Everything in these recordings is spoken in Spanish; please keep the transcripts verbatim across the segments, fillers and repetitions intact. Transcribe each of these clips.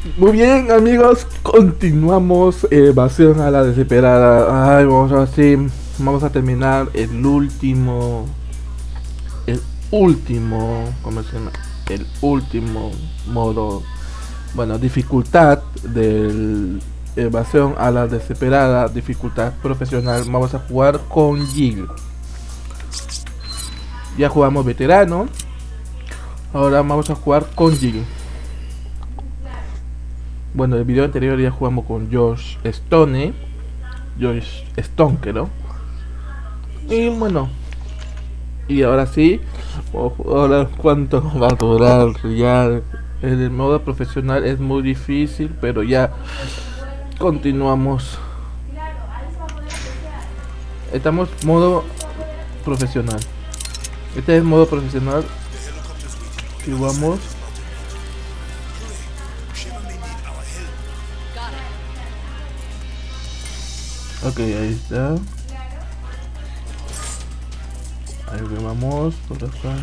Muy bien, amigos, continuamos. Evasión a la desesperada. Ay, vamos a ver si vamos a terminar el último. El último. ¿Cómo se llama? El último modo. Bueno, dificultad del evasión a la desesperada. Dificultad profesional. Vamos a jugar con Jill. Ya jugamos veterano. Ahora vamos a jugar con Jill. Bueno, el video anterior ya jugamos con Josh Stone, Josh Stone, ¿no? Y bueno, y ahora sí, ahora cuánto va a durar. Ya en el modo profesional es muy difícil, pero ya continuamos. Estamos modo profesional. Este es modo profesional. Y vamos. Ok, ahí está. Ahí vamos por acá.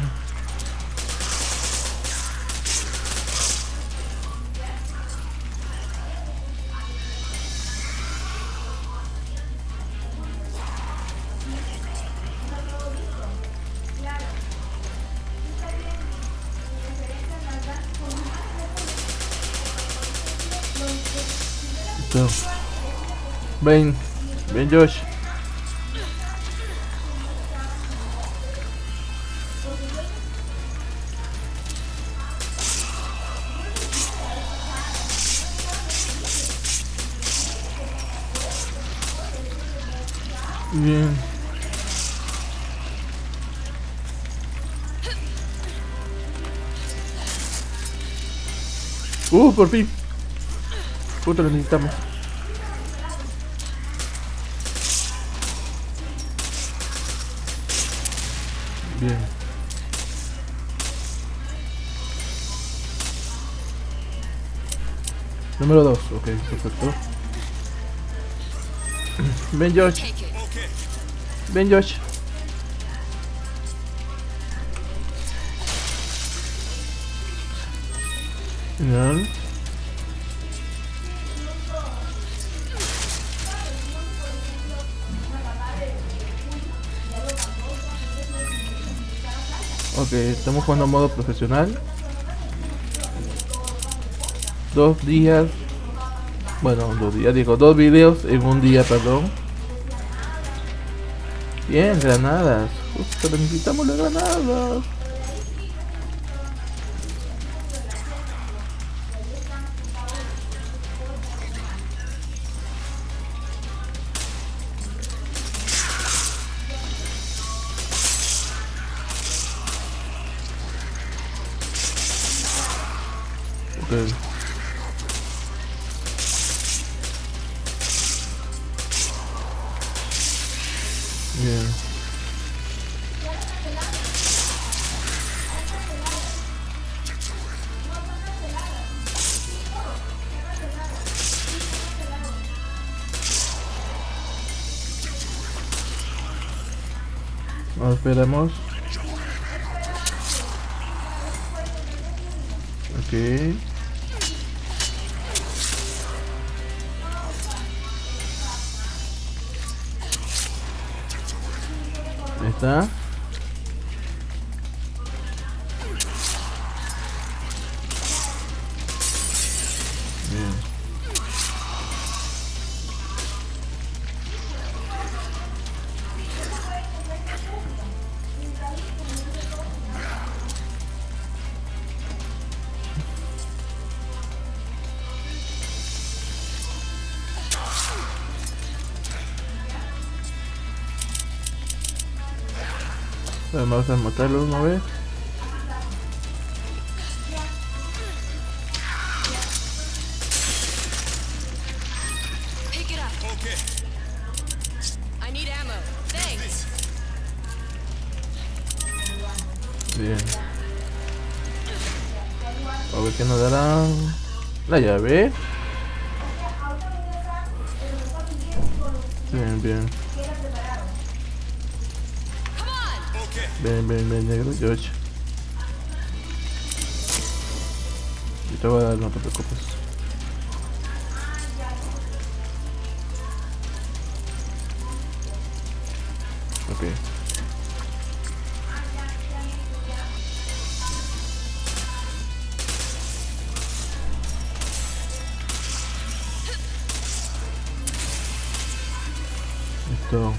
Listo. Ven. Bien, Josh. Bien. Uh, por fin. Puta, lo necesitamos. Bien. Número dos, ok, perfecto. Ven, Josh. Ven, Josh. Bien. Ok, estamos jugando a modo profesional. Dos días. Bueno, dos días, digo, dos videos en un día, perdón. Bien, granadas. Justo necesitamos las granadas. Okay. Bien. Ahora esperamos. Ok. Ahí está. Bien. Vamos a matarlo una vez. Bien. A ver qué nos dará. La llave. Bien, bien. Ven, ven, ven, negro, George. Yo te voy a dar, no te preocupes. Ok. Listo.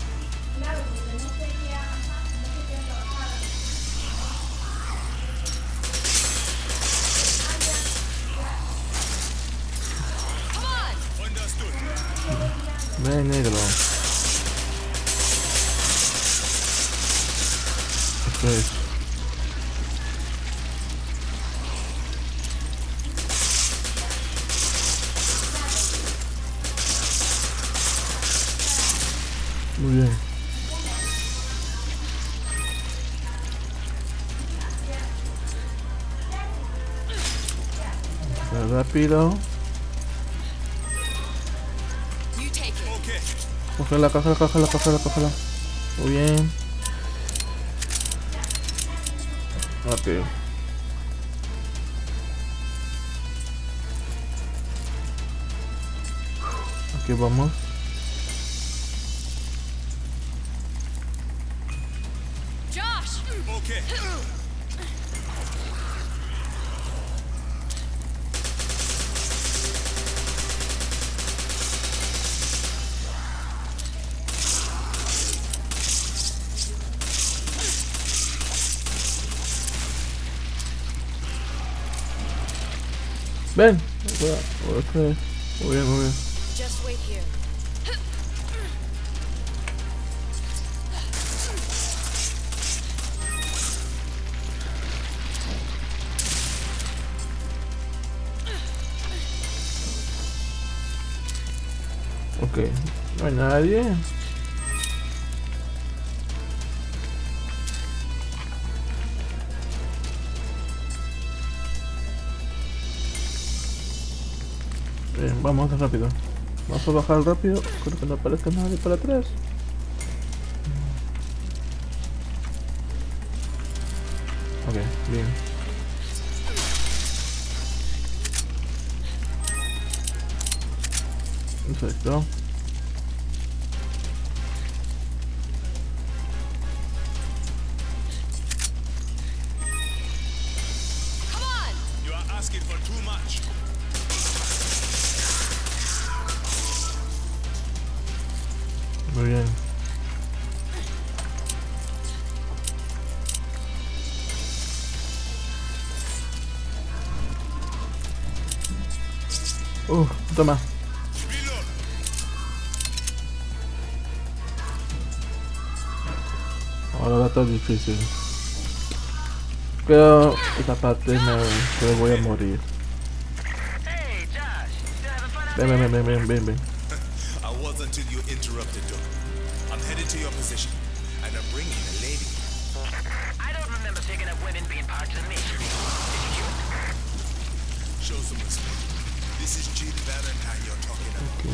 Ven, negro. Esto es. Muy bien. Rápido. Cógela, cógela, cógela, cógela, cógela. Muy bien. Ok. Aquí vamos. Josh. Okay. Ven. Okay. Muy bien, muy bien. Just wait here. Ok. No hay nadie. Bien, vamos rápido. Vamos a bajar rápido. Creo que no aparezca nadie para atrás. Ok, bien. Perfecto. Come on. You are asking for too much. Muy bien. Uh, toma. Reload. Ahora va a estar difícil. Pero esta parte me que voy a morir. Hey, Josh, still having fun out Ven, there? ven, ven, ven, ven, ven. I was until you interrupted, Doc. I'm headed to your position, and I'm bringing a lady. I don't remember picking up women being part of the mission. Did you? Show some respect. This is Jill Valentine you're talking about.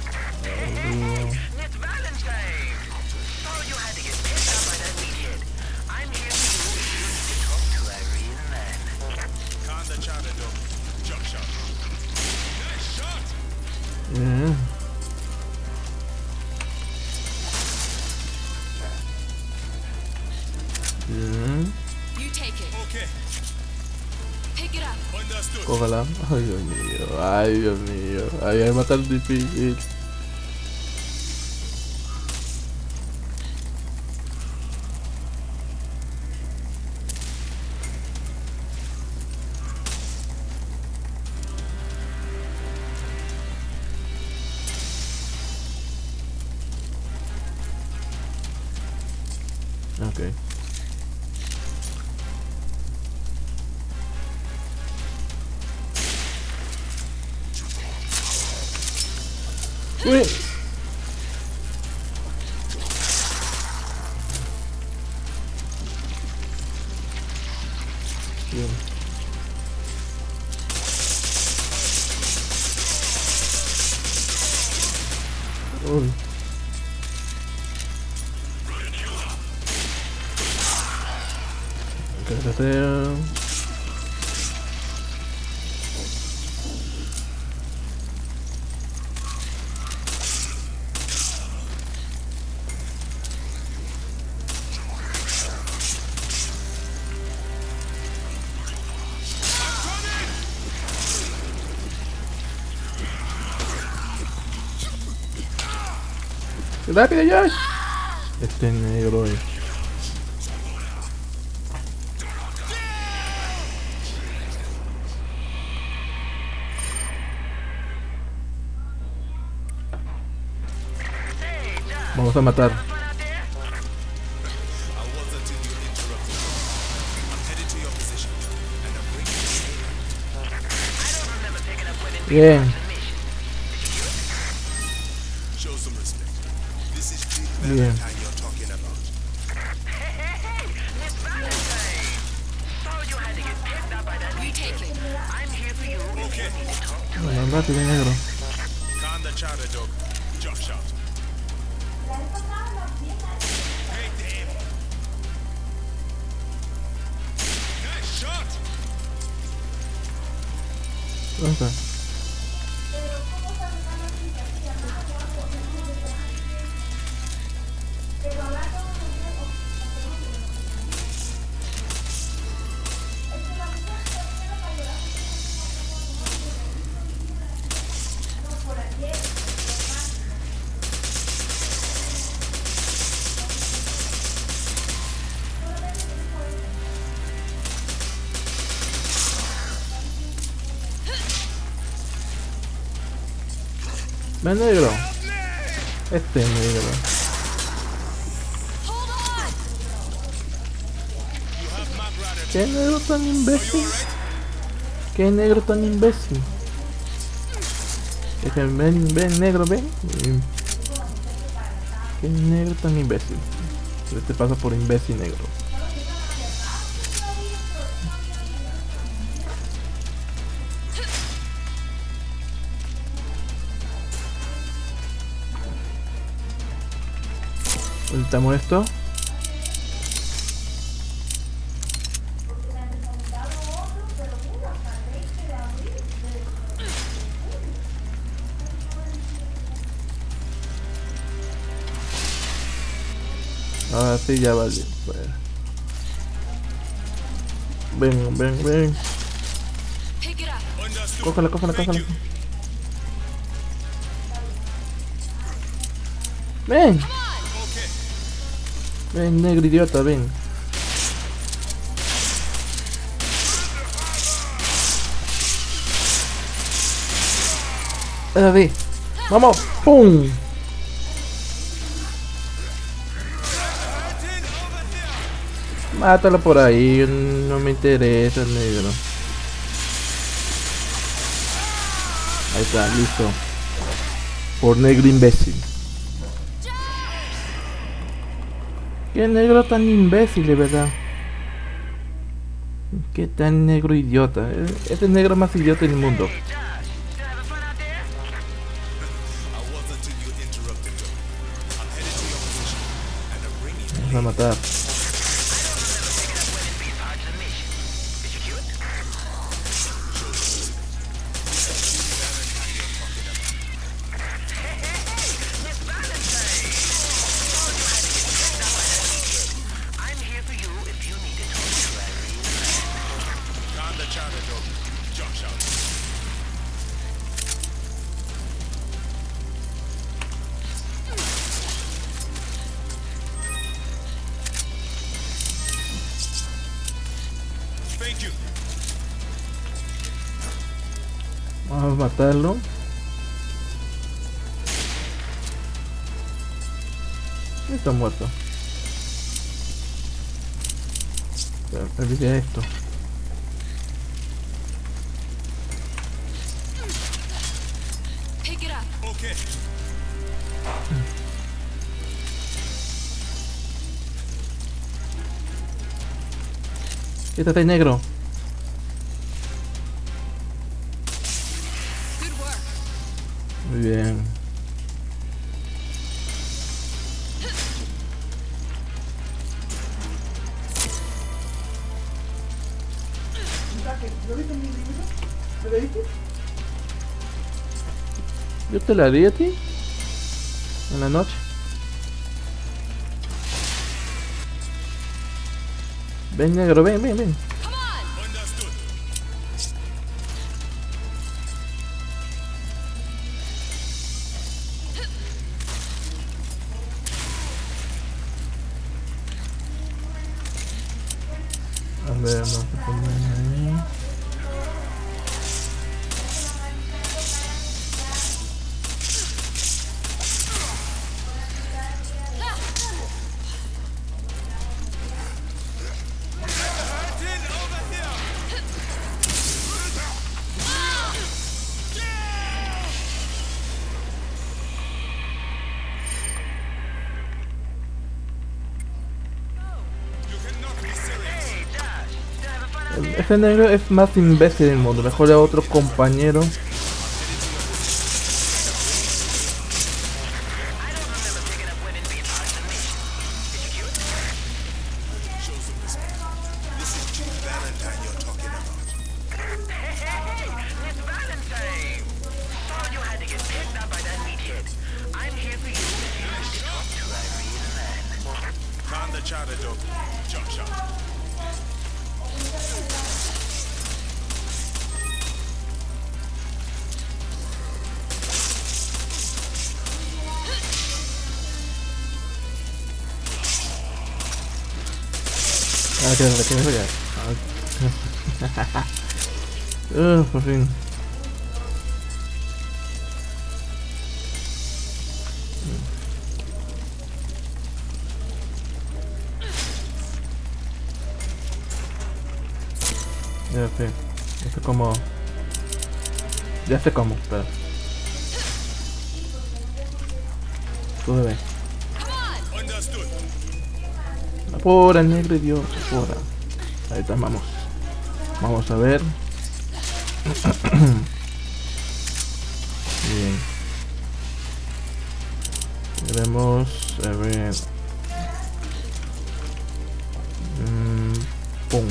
It's Valentine. So you had to get pissed off by that meathead. I'm here for you if you need to talk to a real man. Calm the chatter, Doc. Jump shot. Nice shot! Bien. Bien. You take it. Okay, Pick it up. understood. Cógala. Ay, Dios mío. Ay, Dios mío. Ay, ay, va a estar difícil. Ok. Uy. Bien. Uy. Carretera. ¡Rápido, Josh! Este negro es. Vamos a matar. I was until you interrupted. I'm headed to your position, and I'm bringing I don't remember picking up women Bien. show some respect. This is Jill Bien. Valentine you're talking about. Hey, Miss Valentine! Thought you had to get picked up by that Retake meathead. it. I'm here for you if you need to talk to Bueno, rápido, negro. Calm the chatter, dog. Josh out. Hey, damn. Nice shot. ¿Dónde está? Ven, negro. Este negro. Hold on! You have my brother. ¿Qué negro tan Are you imbécil? alright? ¿Qué negro tan imbécil? Es que ven, ven, negro, ven. ¿Qué negro tan imbécil? Este pasa por imbécil negro. Quitamos esto. Ahora sí ya vale. Ven, ven, ven. Pick it up. Understood. Cógela, cógela, Thank cógela. you. Ven, Okay. ven, negro idiota, ven. Ahí. Vamos, pum. Mátalo por ahí, no me interesa el negro. Ahí está, listo. Por negro imbécil. Qué negro tan imbécil, de verdad. Qué tan negro idiota. Es es el negro más idiota del mundo. Hey, Josh, you having fun out there? I was until you interrupted, dog. I'm headed to your position, and I'm bringing Vamos a matar. I don't remember picking up women being part of the mission. Is she cute? Miss Valentine! Thought you had to get picked up by that meathead. I'm here for you if you need to talk to Irene. calm the chatter, dog. Josh out. Thank you. Vamos a matarlo. Está muerto. Pero, olvidé esto. Pick it up. Okay. Quítate, negro. Good work. Muy bien. Yo te la di a ti en la noche. Ven, negro, ven, ven, ven. Come on! Understood. ver, vamos a poner ahí. Ese negro es más imbécil del mundo, mejor a otro compañero. I don't remember picking up women being hard to me. Is she cute? Show some respect. This is Jill Valentine you're talking about. Hey, hey, Miss Valentine! Thought you had to get picked up by that meathead. I'm here for you if you need to talk to Irene Lan. Calm the charter dog. Josh out. Ah, que me quedé ya. Uh, por fin. Ya sé. Ya sé cómo. Ya sé cómo, espera. Tú bebé. Understood. Apura, negro Dios, apura. Ahí está, vamos. Vamos a ver. Bien. Queremos a ver. Mm, pum.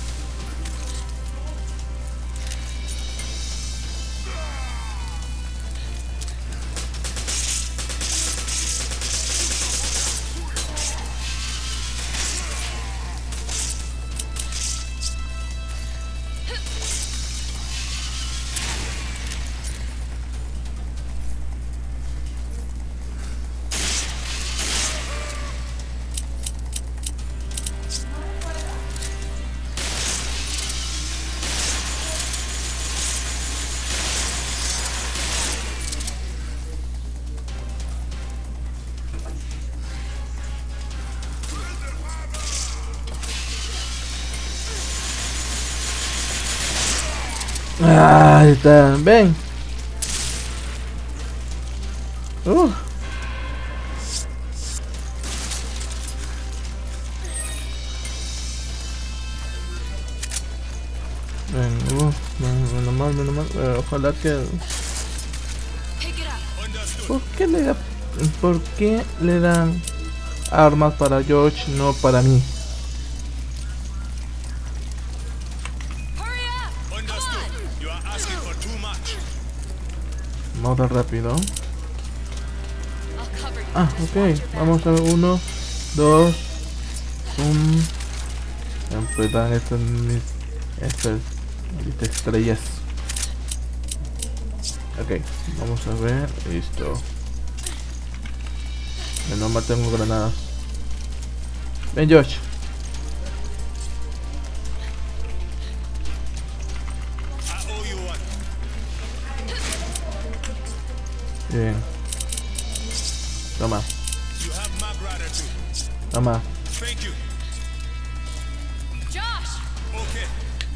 Ahí está, ven. Uh. Ven, uh, menos mal, menos mal. Eh, ojalá que. Pick it up. ¿Por qué le da, por qué le dan armas para George, no para mí? Hurry up. Come Understood. on. You are asking for too much. Modo rápido. I'll cover you. Ah, ok. Vamos a ver uno, dos, un. Siempre dan estas mis estas mis estrellas. Ok, vamos a ver. Listo. Menos mal tengo granadas. Ven, Josh. I owe you one. Bien. Toma, You have my gratitude. toma. Thank you. Josh. Okay.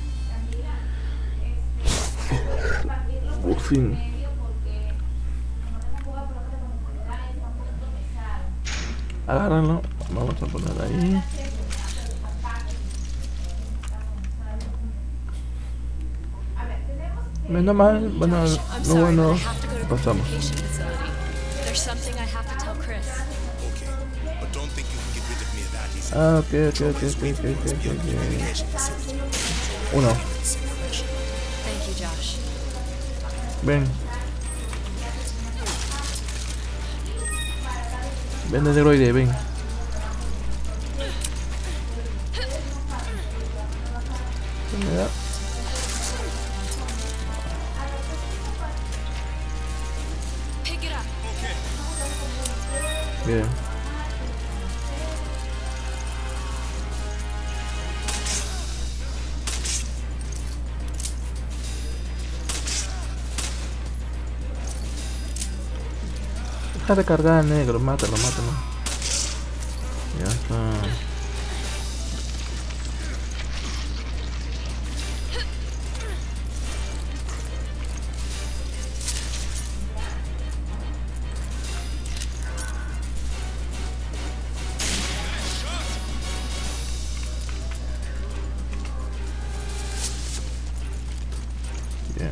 Por fin. Agárralo. Vamos a poner ahí. Menos mal, bueno, I'm no sorry, bueno, but I have to go to the pasamos. relocation facility. There's something I have to tell Chris. Okay. But don't think you can get rid of me that easy. Ah, ok, ok, ok, ok, ok, ok, ok, ok. Uno, Thank you, Josh. ven. Ven de droide, ven. ¿Qué me da? Pick it up. Bien. deja de cargar, negro. Mátalo, mátalo. Ya está. Bien.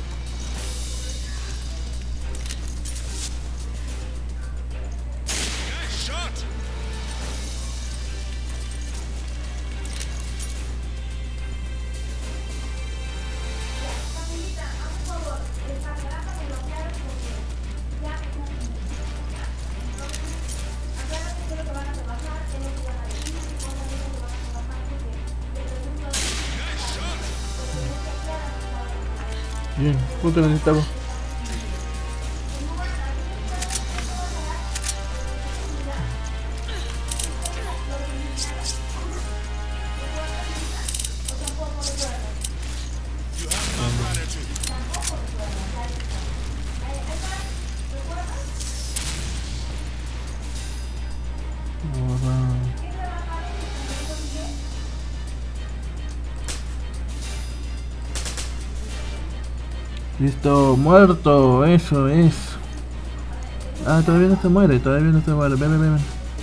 Nice shot. Bien, justo necesitaba. You have one runner too. Listo, muerto, eso es. Ah, todavía no se muere, todavía no se muere. Ven, ven, ven.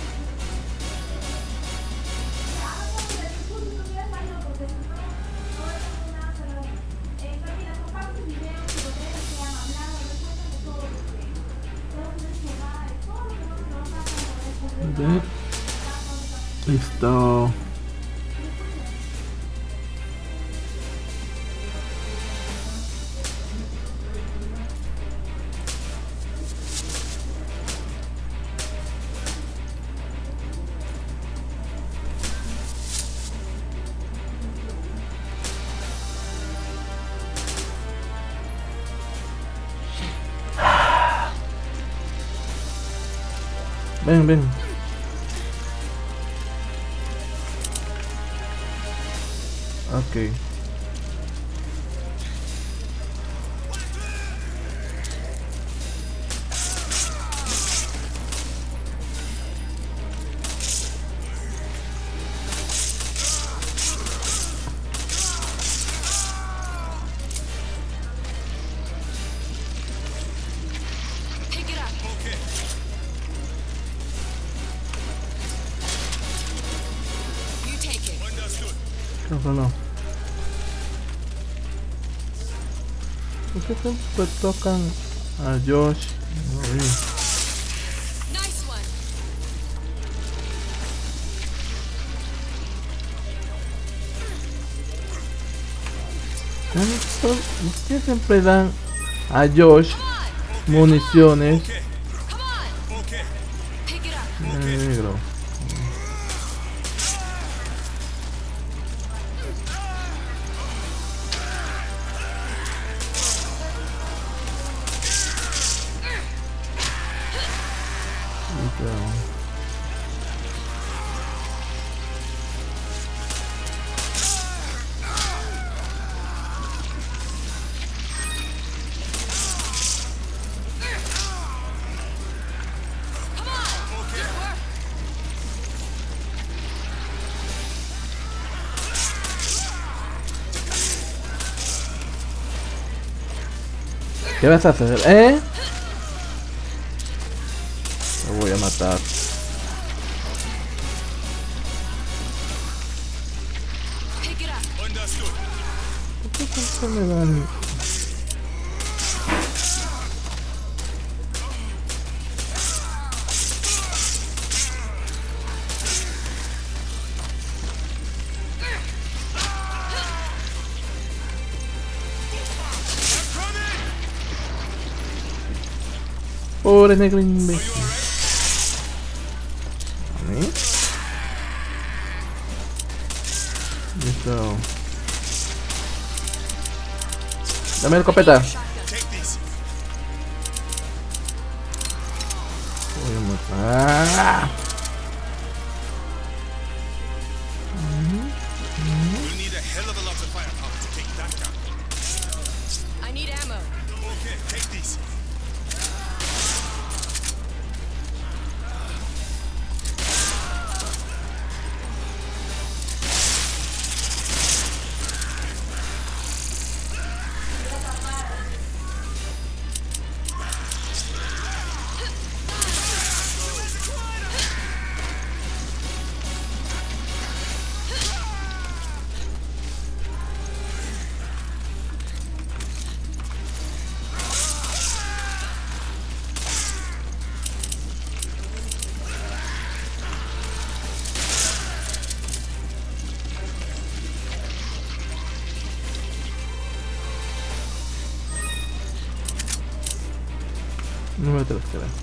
Ven. Listo. Ven, ven. Ok. Pick it up. Okay. You take it. Understood. Creo que no. ¿Por qué siempre tocan a Josh? No, bien. Nice one. ¿Por qué siempre dan a Josh municiones? Okay. Come on. Okay. Pick it up. Negro. Listo. Come on. Good work. ¿Qué vas a hacer? ¿Eh? Lo voy a matar. Pick it up. Understood. ¿Por qué siempre me dan? Pobre negro imbécil. ¿A mí? Listo. Dame la escopeta. Take this. Voy a matar. You'll need a hell of a lot of firepower to take that down. I need ammo. Okay, take this. No me atreves, creo.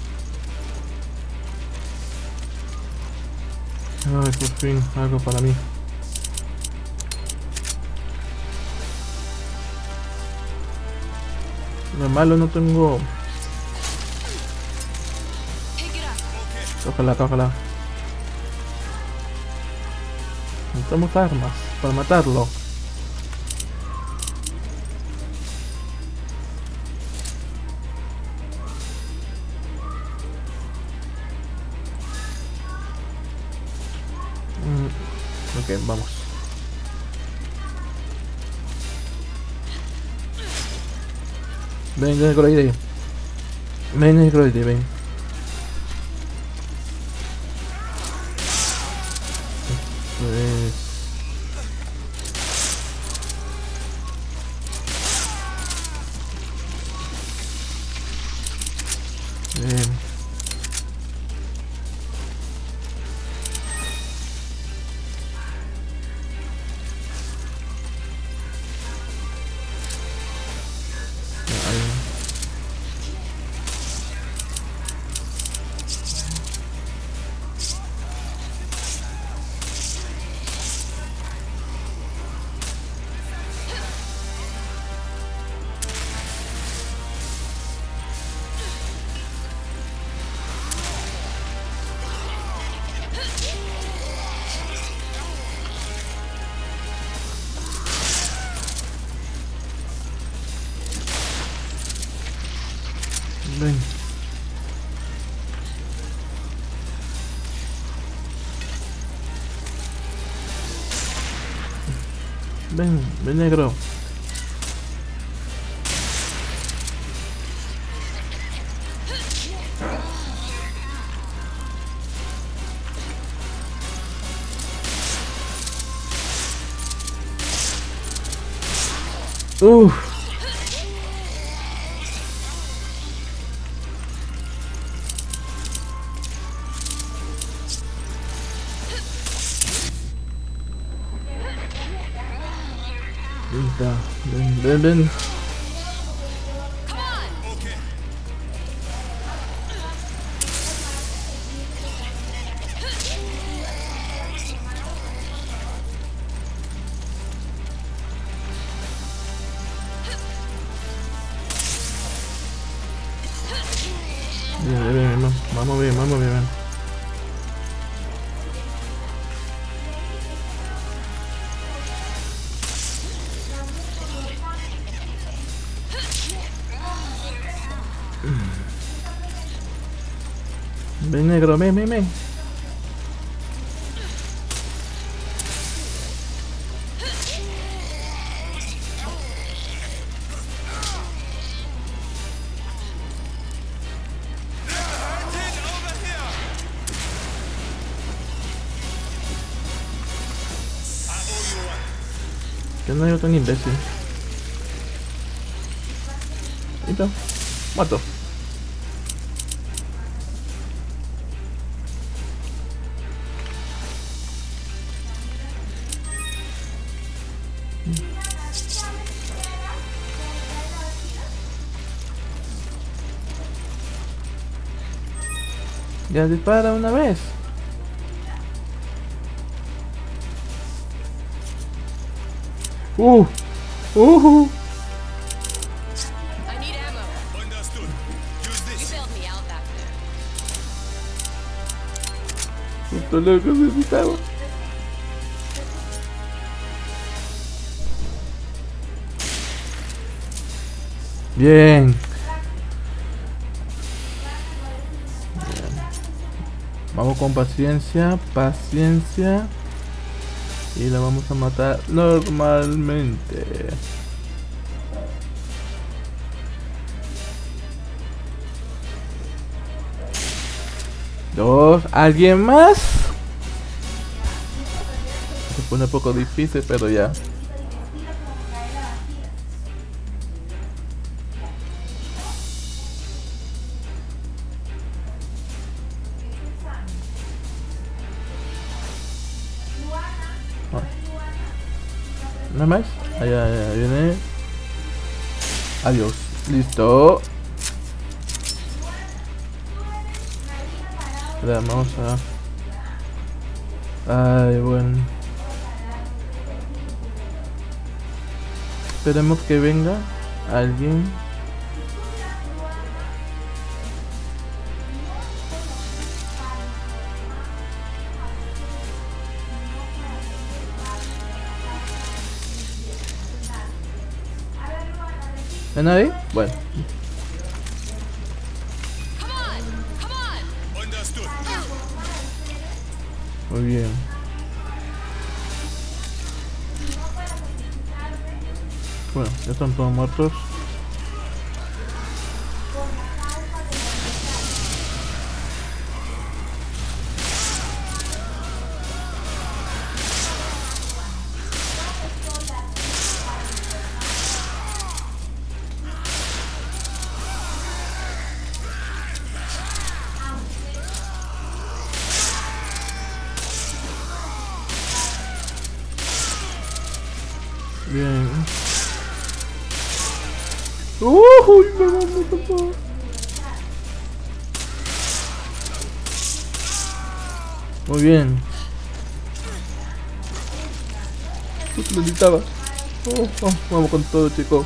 Ay, por fin, algo para mí. Lo malo, no tengo... Pick it up. Cógela, cógela. Necesitamos armas para matarlo. Mm, ok, vamos. Ven, Negroide. Ven, Negroide, ven. Pues... Bien. Ahí. Ven. Ven, ven, negro. Uff. Ven, ven, ven. Come on. Okay. Bien, bien, bien, bien. Vamos bien, vamos bien, bien. Ven, negro, ven, ven, ven. Que no yo tan imbécil. Listo. Muerto. Ya dispara una vez. Uh, uh, I need ammo. Understood. Use You this. bailed me out back there. esto es lo que necesitaba. Bien. Vamos con paciencia, paciencia. Y la vamos a matar normalmente. Dos, ¿alguien más? Se pone un poco difícil, pero ya. ¿No más? Allá, allá viene. Adiós. Listo. Ya, vamos a... Ay, bueno. Esperemos que venga alguien. ¿Hay nadie? Bueno. Come on! Come on! Understood. Muy bien. Bueno, ya están todos muertos. Bien. ¡Uy! Me va a matar. Muy bien. Justo lo necesitaba. Oh, oh, vamos con todo, chicos.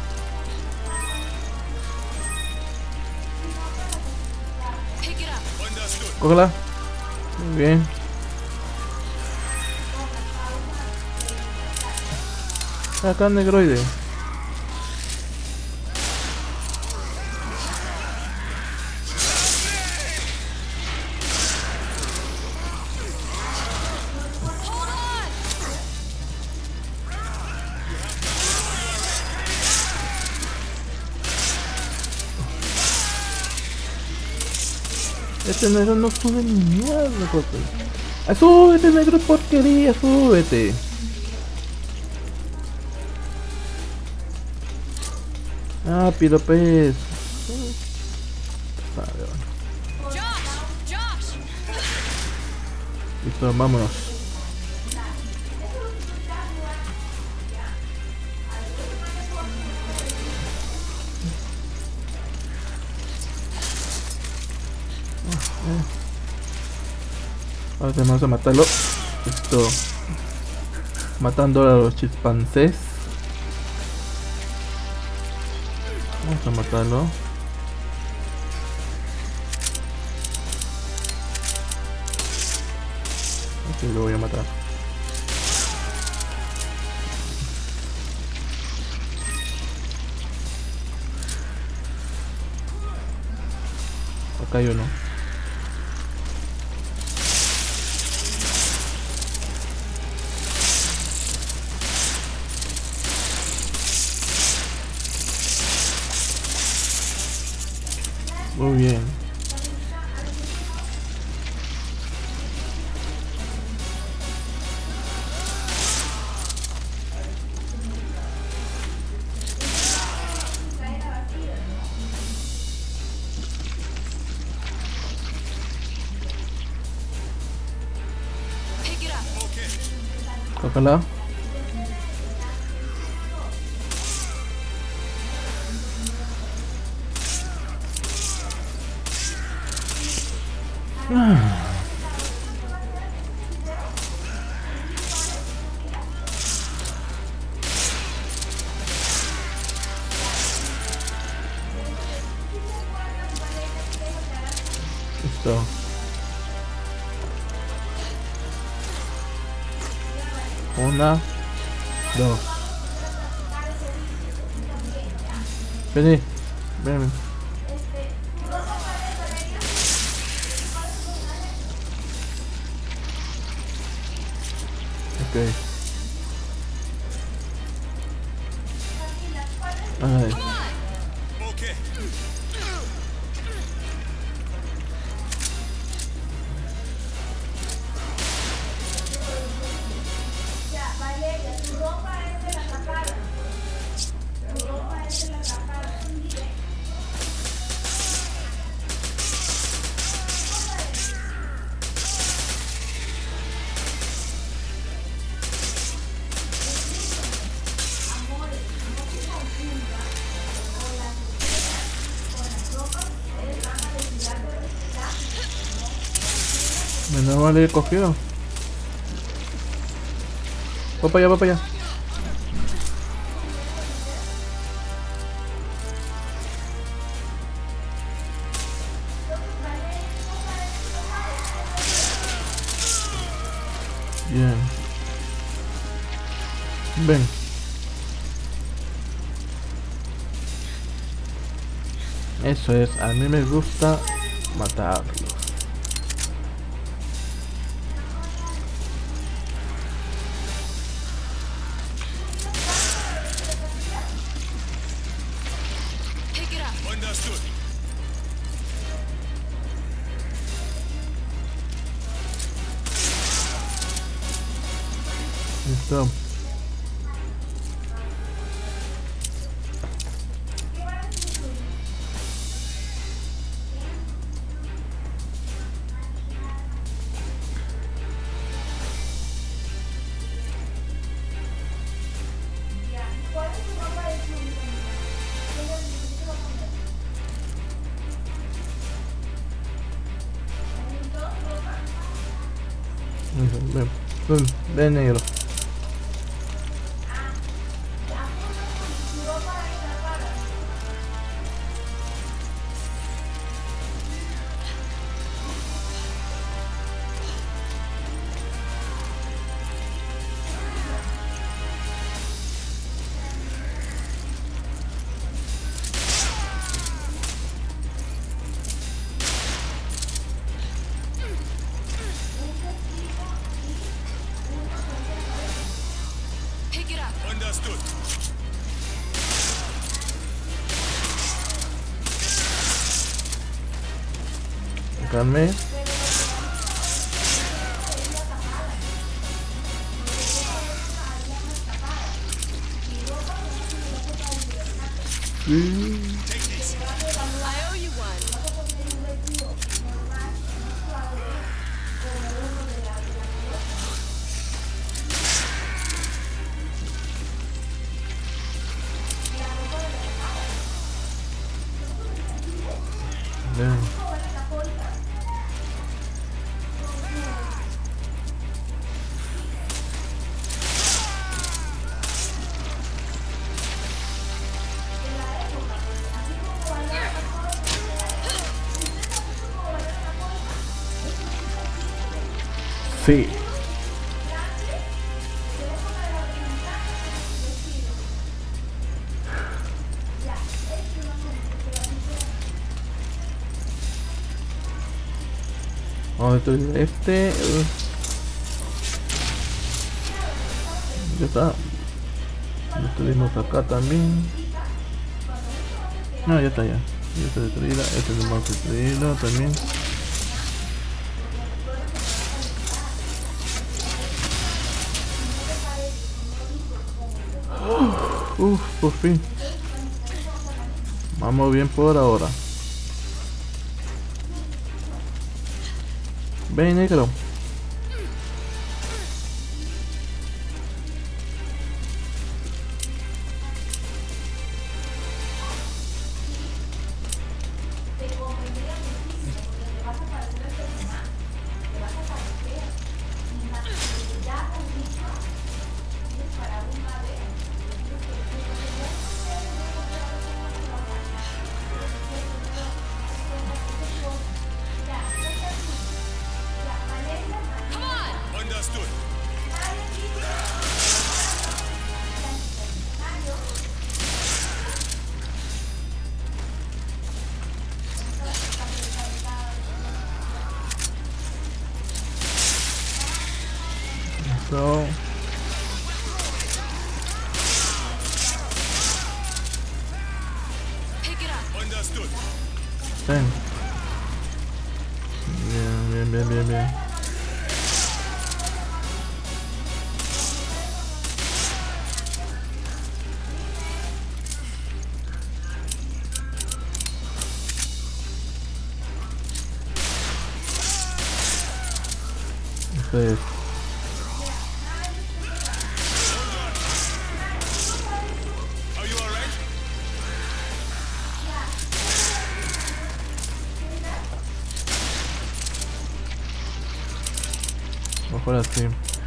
Pick it up. Understood. Cógela. Muy bien. Acá negroide. Hold on! Este negro no sube ni mierda, José. ¡Ah, súbete, negro porquería! ¡Súbete! Ah, piro pez. Vale, vale. Josh! Josh! Listo, vámonos. Ahora tenemos que matarlo. Esto. Matando a los chimpancés. Vamos a matarlo. Ok, lo voy a matar. Acá hay uno. Muy bien. Pick it up. Tócala. Listo. Una, dos. Vení, ven. Ok. Ay. Okay. Menos mal le he cogido. Va para allá, va para allá. Bien. Ven. Eso es, a mí me gusta matarlos. Pick it up. Understood. Listo. Ven, ven, ven negro. Pick it up. Understood. Calme. Sí. Take this. I owe you one. Ven. Sí. Vamos a destruir este. uh. Ya está. Destruimos acá también. No, ya está ya. Ya está destruida. Este lo vamos a destruirlo también. Uf, por fin. Vamos bien por ahora. Ven, negro. Come on. Understood. So. Pick it up. Understood. Ven. Bien, bien, bien, bien, bien. Eso es. Are you alright? Mejor así.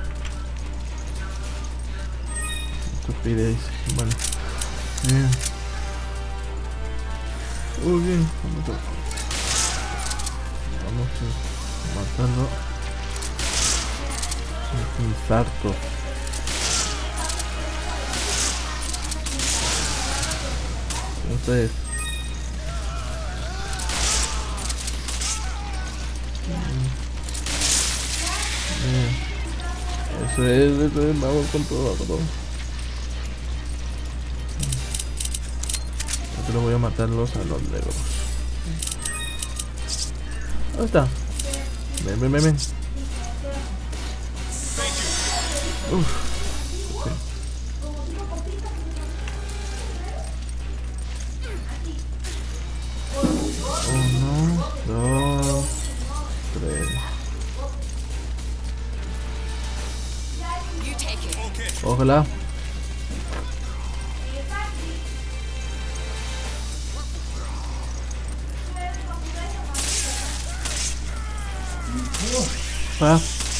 Estupidez. Bueno. Bien. Muy bien. Vamos a, vamos a matarlo. Infarto. Entonces. Bien. Eso es, eso es, vamos con todo, con todo. Pero voy a matarlos a los negros. ¿Dónde está? Ven, ven, ven, ven. Uf. Okay. Uno, dos, tres. You take it. Ojalá. Ah.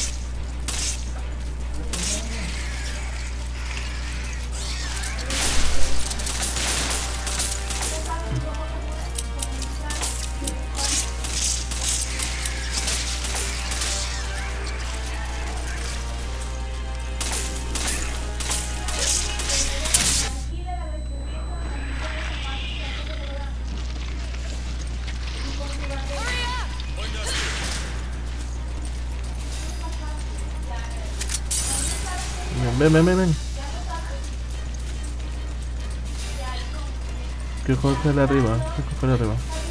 Ven, ven, ven, ven. ¿Qué coge de arriba? ¿Qué coge de arriba?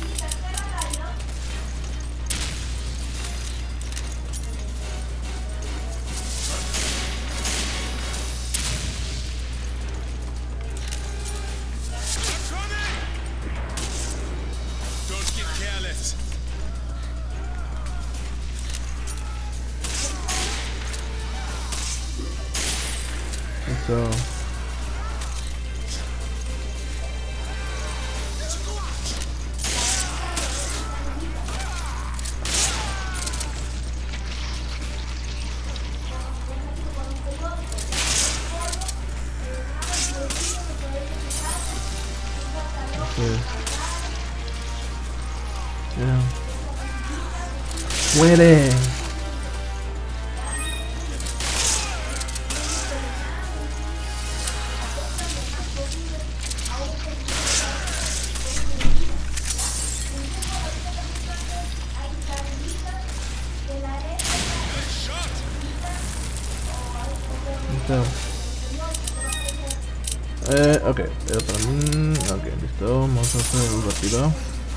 Don't get careless. Eso. Okay. Yeah. Muere. Listo. Eh, ok, pero para mí, ok, listo, vamos a hacer algo rápido.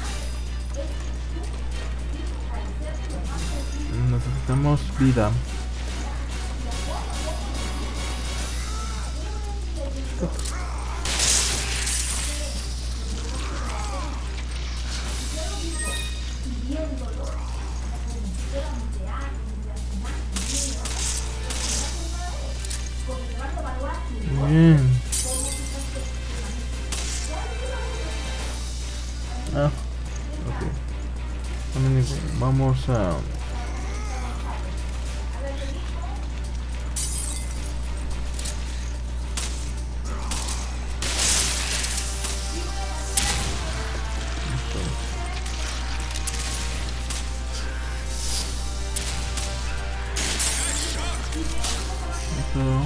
Necesitamos vida. Bien. Ah, ok. Vamos a... Esto.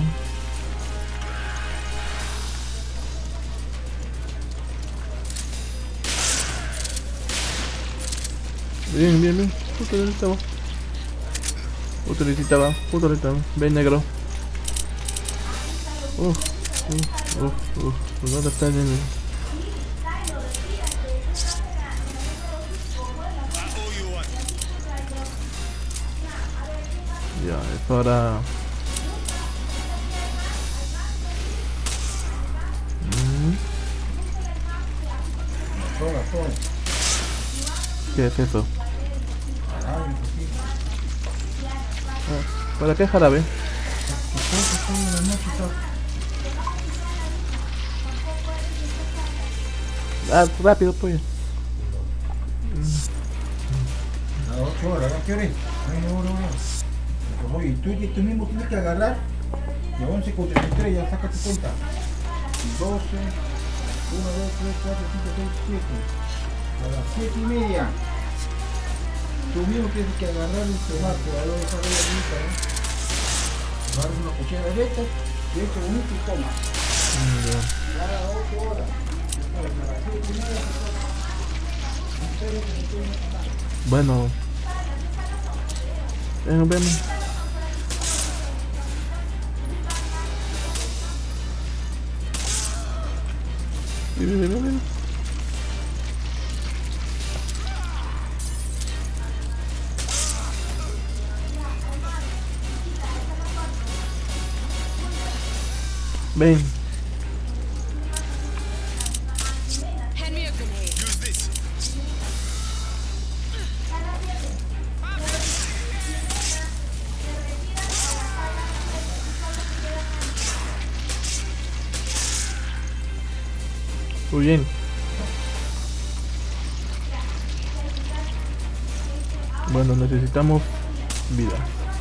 Bien, bien, bien. Justo lo necesitaba. Justo lo necesitaba. Justo lo necesitaba. Ven, negro. Uf, uf, uf, uf. ¿Dónde está el negro? I owe you one. Ya, es hora. Mm. Toma, toma. ¿Qué es eso? Ay, un poquito. Ah, ¿para qué jarabe? ¿Qué cosa son de la noche, chaval? Ah, rápido, pues. A ocho horas, ¿a qué hora es? Ay, no, no, no. Pues oye, tú, tú mismo tienes que agarrar de once con treinta y tres, ya saca tu cuenta. doce, uno, dos, tres, cuatro, cinco, seis, siete. A las siete y media. Tú mismo tienes que agarrar el tomate, a lo dejar ahí arriba, ¿eh? Agarras una cuchara de estas, de hecho bonito y tomas. Cada ocho horas. A las siete y media se toma. En serio que se tiene que tomar. Bueno. Eh, nos vemos. Ven, ven, ven, ven. Ven. Hand me a grenade. Use this. Muy bien. Bueno, necesitamos vida.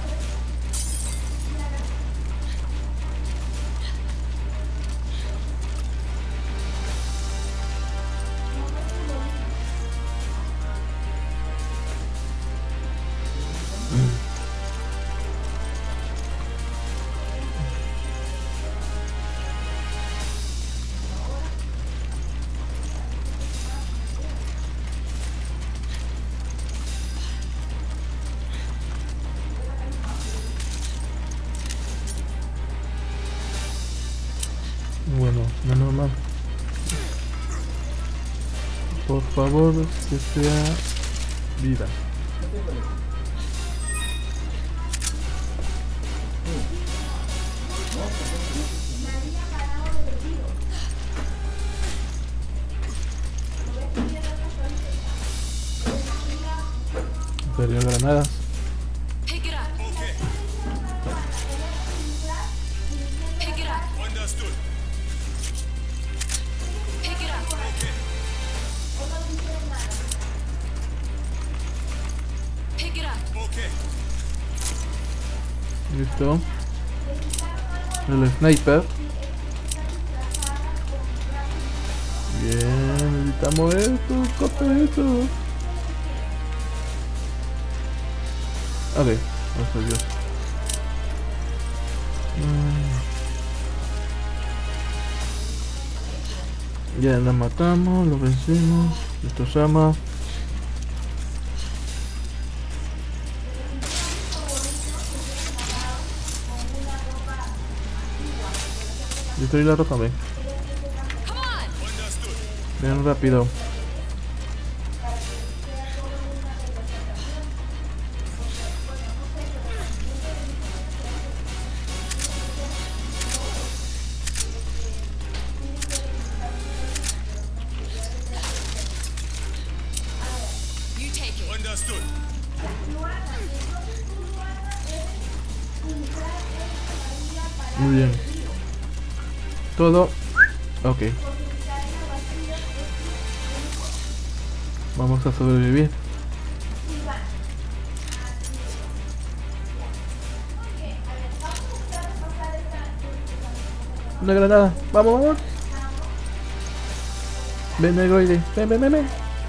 Bueno, no normal. Por favor, que sea vida. Perdió granadas. Pick it up. Okay. Pick it up. Understood. Pick it up. Okay. Pick it up. Okay. Listo. El sniper. Bien, necesitamos esto, coge esto. Ok, gracias a Dios. Mm. Ya la matamos, lo vencimos, destrozamos. Destruir la roca, ven. Come on. Understood. Ven rápido. You take it. Understood. Muy bien. Todo. Ok. Vamos a sobrevivir. Una granada. Vamos, vamos. Ven, negroide. Ven, ven, ven, ven.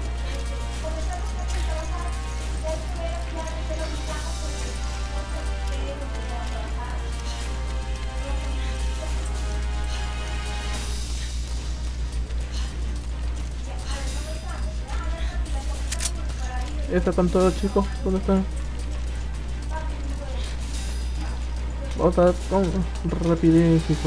Esta están todos, chicos. ¿Dónde están? Otra con rapidez, chicos.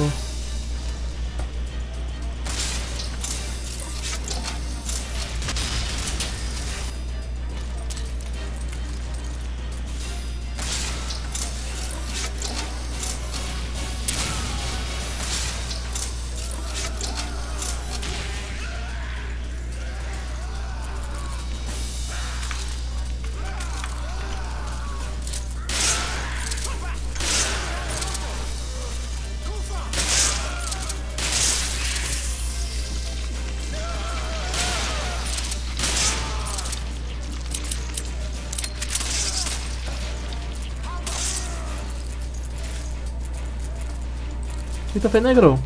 Christopher negro.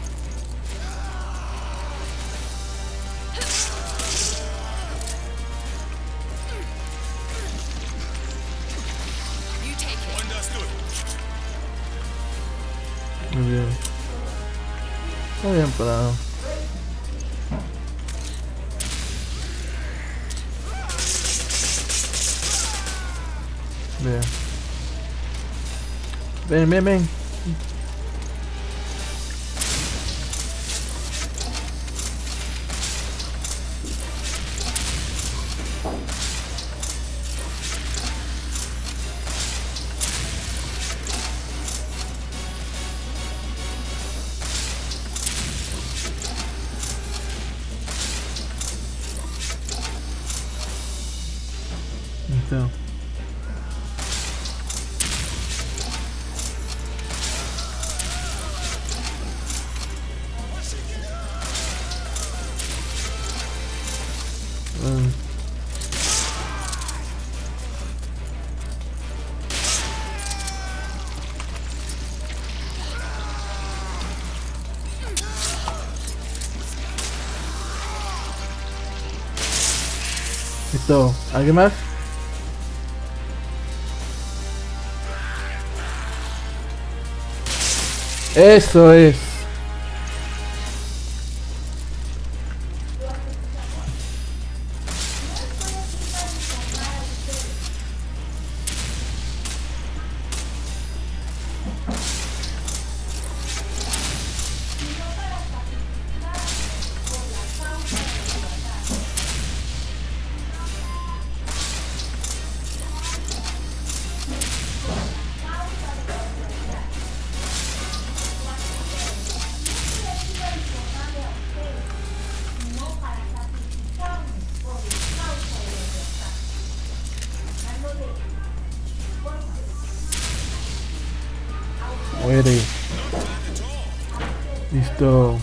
You take it. Understood. Muy bien. Muy bien parado. Bien. Ven, ven, ven. Listo. Mm. Listo. ¿Alguien más? Eso es. Muere. Listo.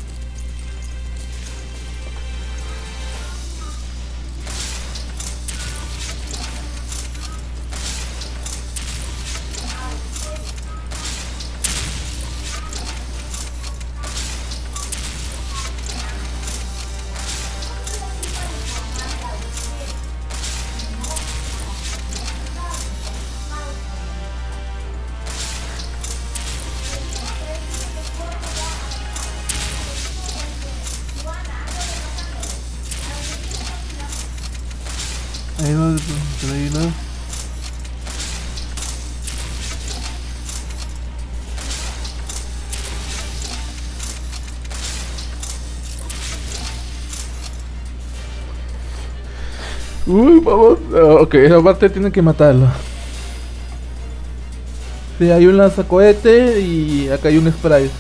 Ahí va, por ahí va. Uy, vamos. Uh, ok, esa parte tienen que matarlo. Sí, hay un lanzacohete y acá hay un spray. Bien.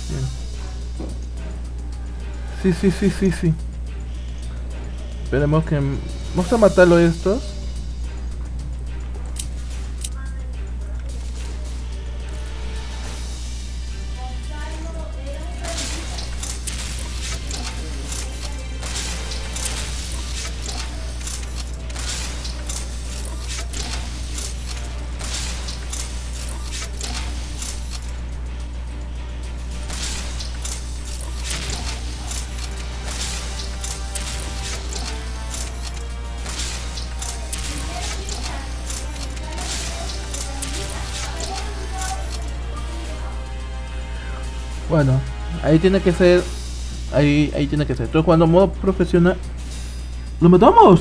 Sí, sí, sí, sí, sí. Esperemos que... Vamos a matarlo estos. Bueno, ahí tiene que ser. Ahí, ahí tiene que ser. Entonces cuando modo profesional. ¿Lo matamos?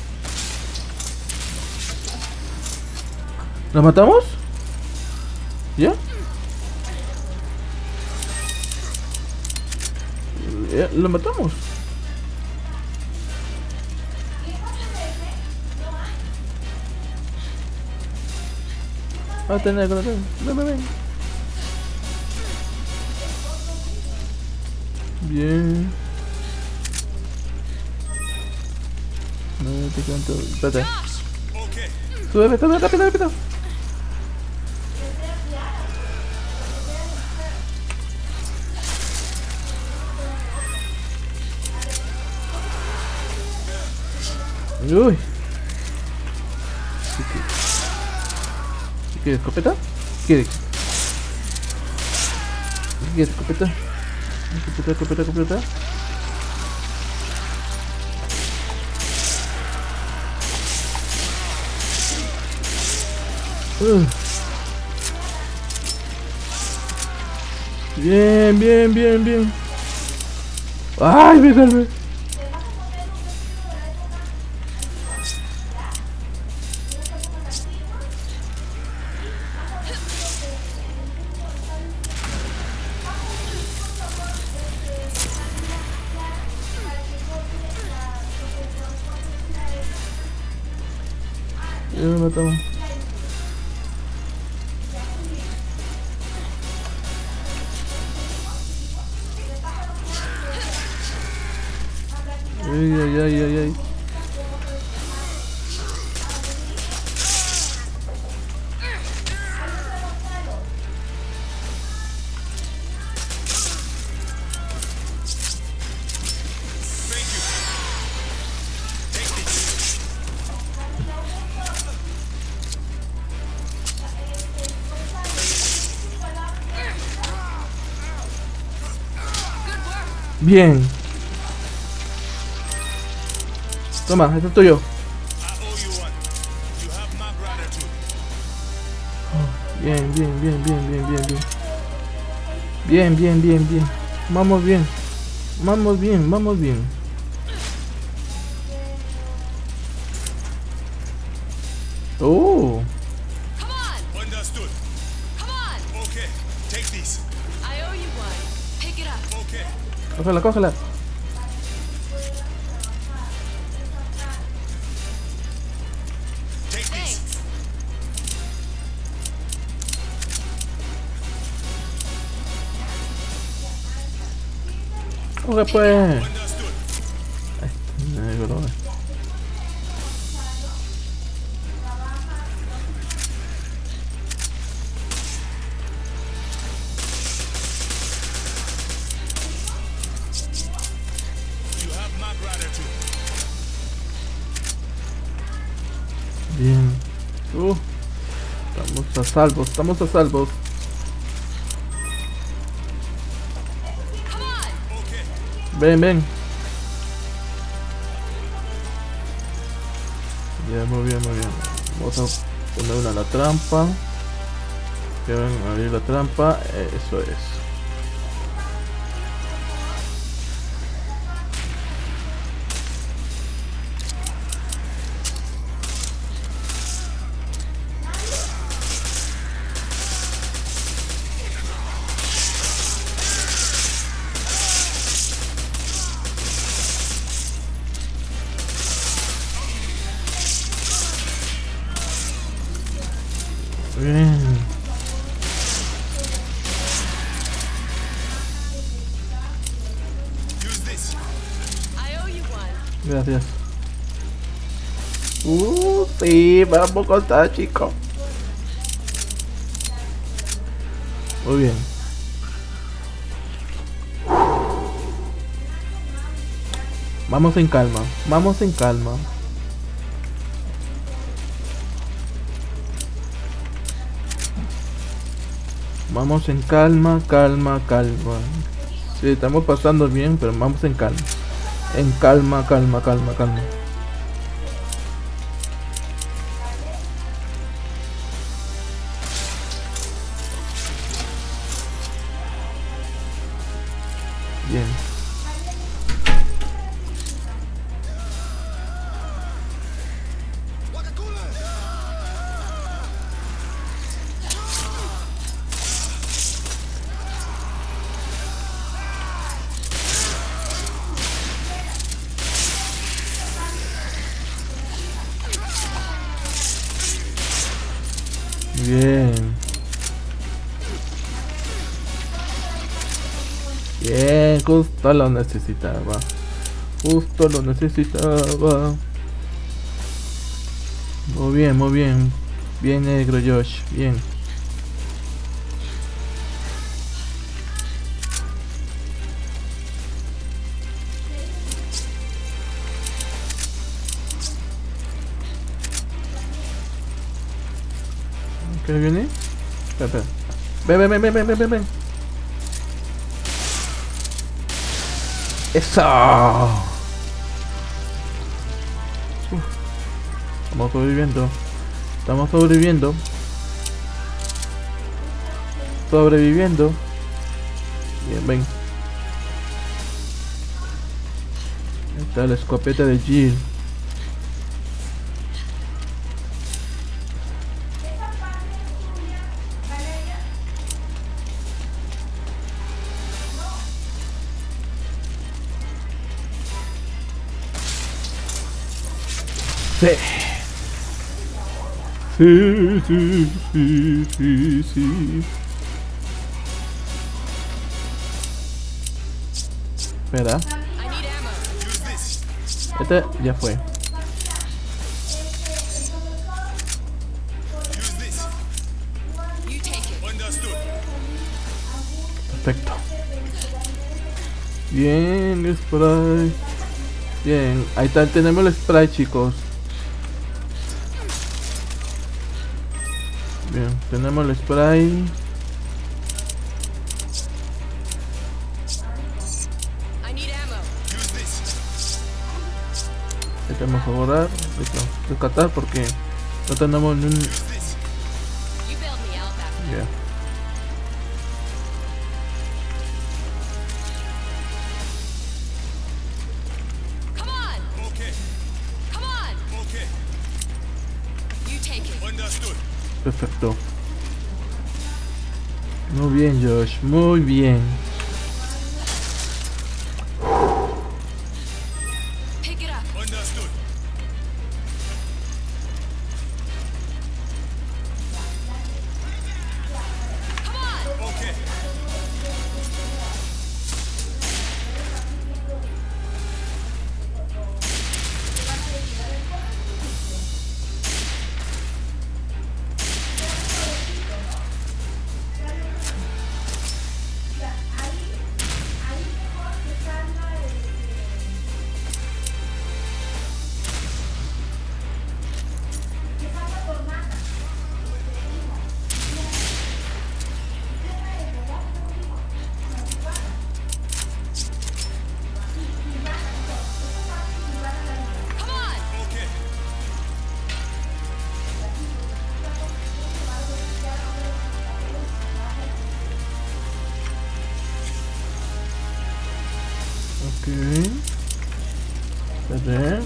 ¿Lo matamos? ¿Ya? ¿Ya? ¿Lo matamos? Va a tener que ven, ven, ven. Bien. No te canto. Espérate. Okay. Sube, sube, rápido, rápido. Uy. ¿Qué quiere escopeta? ¿Qué quiere? Aquí, escopeta. Escopeta, escopeta, escopeta. Uh. Bien, bien, bien, bien. Ay, me salvé. Ya me matamos. Ay, ay, ay, ay, ay. Thank you. Take this. Bien. Toma, este es tuyo. I owe you one. You have my gratitude. Bien, bien, bien, bien, bien, bien, bien. Bien, bien, bien, bien. Vamos bien. Vamos bien, vamos bien. Oh. Come on! Understood. Come on! Okay. Take this. I owe you one. Pick it up. Okay. Cógela, cógela. Take this. Thanks. Coge pues. Understood. Negro. You have my gratitude. Bien. Uh. Estamos a salvo, estamos a salvo. Come on! Okay. Ven, ven. Ya, muy bien, muy bien. Vamos a poner una a la trampa. Que ven, abrir la trampa. Eso es. Bien. Use this. I owe you one. Gracias. Uh, sí, vamos con esta, chico. Muy bien. Vamos en calma, vamos en calma. Vamos en calma, calma, calma. Sí, estamos pasando bien, pero vamos en calma. En calma, calma, calma, calma. Bien. Bien. Bien, justo lo necesitaba. Justo lo necesitaba. Muy bien, muy bien. Bien, negro Josh. Bien. ¿Qué viene? Espera, espera. Ven, ven, ven, ven, ven, ven, ven. Eso. Uf. Estamos sobreviviendo. Estamos sobreviviendo. Sobreviviendo. Bien, ven. Ahí está la escopeta de Jill. Sí. Sí, sí, sí, sí, sí. Espera. I need ammo. Use this. Este ya fue. Use this. You take it. Understood. Perfecto. Bien, spray. Bien, ahí está, tenemos el spray, chicos. Bien, tenemos el spray. I need ammo. Use this. Ahí tenemos que borrar. Listo, rescatar porque no tenemos ni un... Use this. You bailed me out that way. Yeah. Come on. Okay. Come on. Okay. You take it. Understood. Perfecto. Muy bien, Josh, muy bien. Pick it up. Understood. Come on. Okay. Come on. Okay. Ok. Espérate.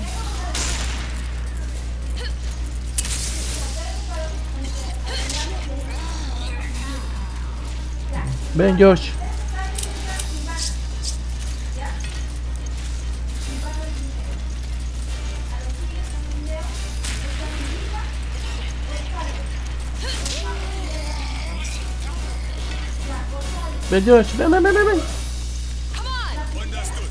Ven, Josh. Ven, Josh. Ven, ven, ven, ven, ven. Come on. Understood.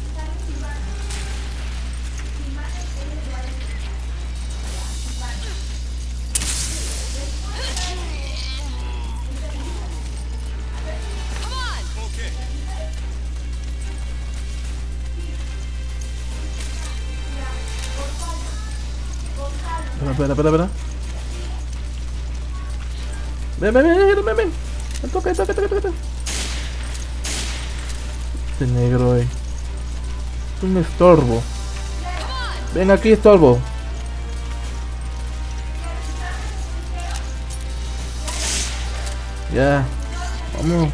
Come on. Okay. Espera, espera, espera, espera. Ven, ven, ven, ven, ven, ven. Toca, toca, toca, toca. Este negro, eh. Es un estorbo. Ven aquí, estorbo. Ya. Vamos.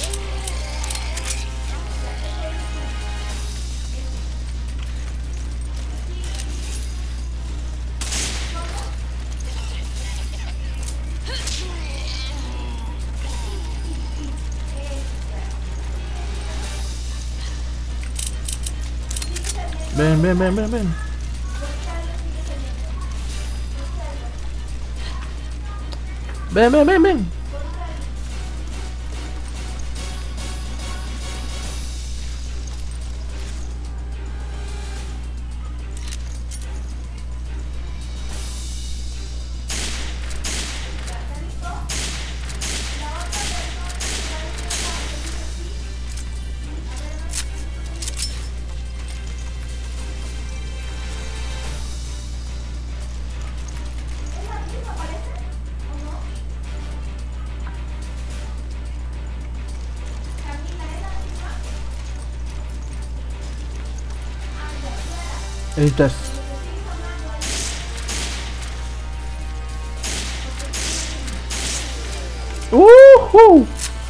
Ven, ven, ven, ven, ven. Ven, ven, ven, ven. Necesitas. ¡Uhú!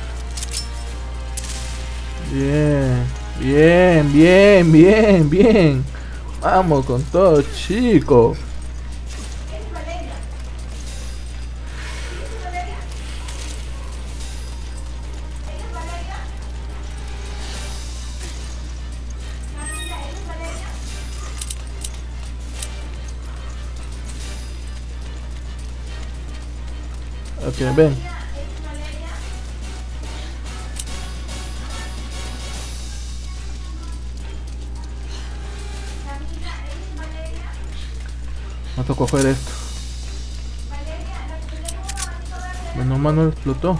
Bien, bien, bien, bien, bien. Vamos con todo, chicos. Ok, ven. Vamos a coger esto. Menos mal no explotó.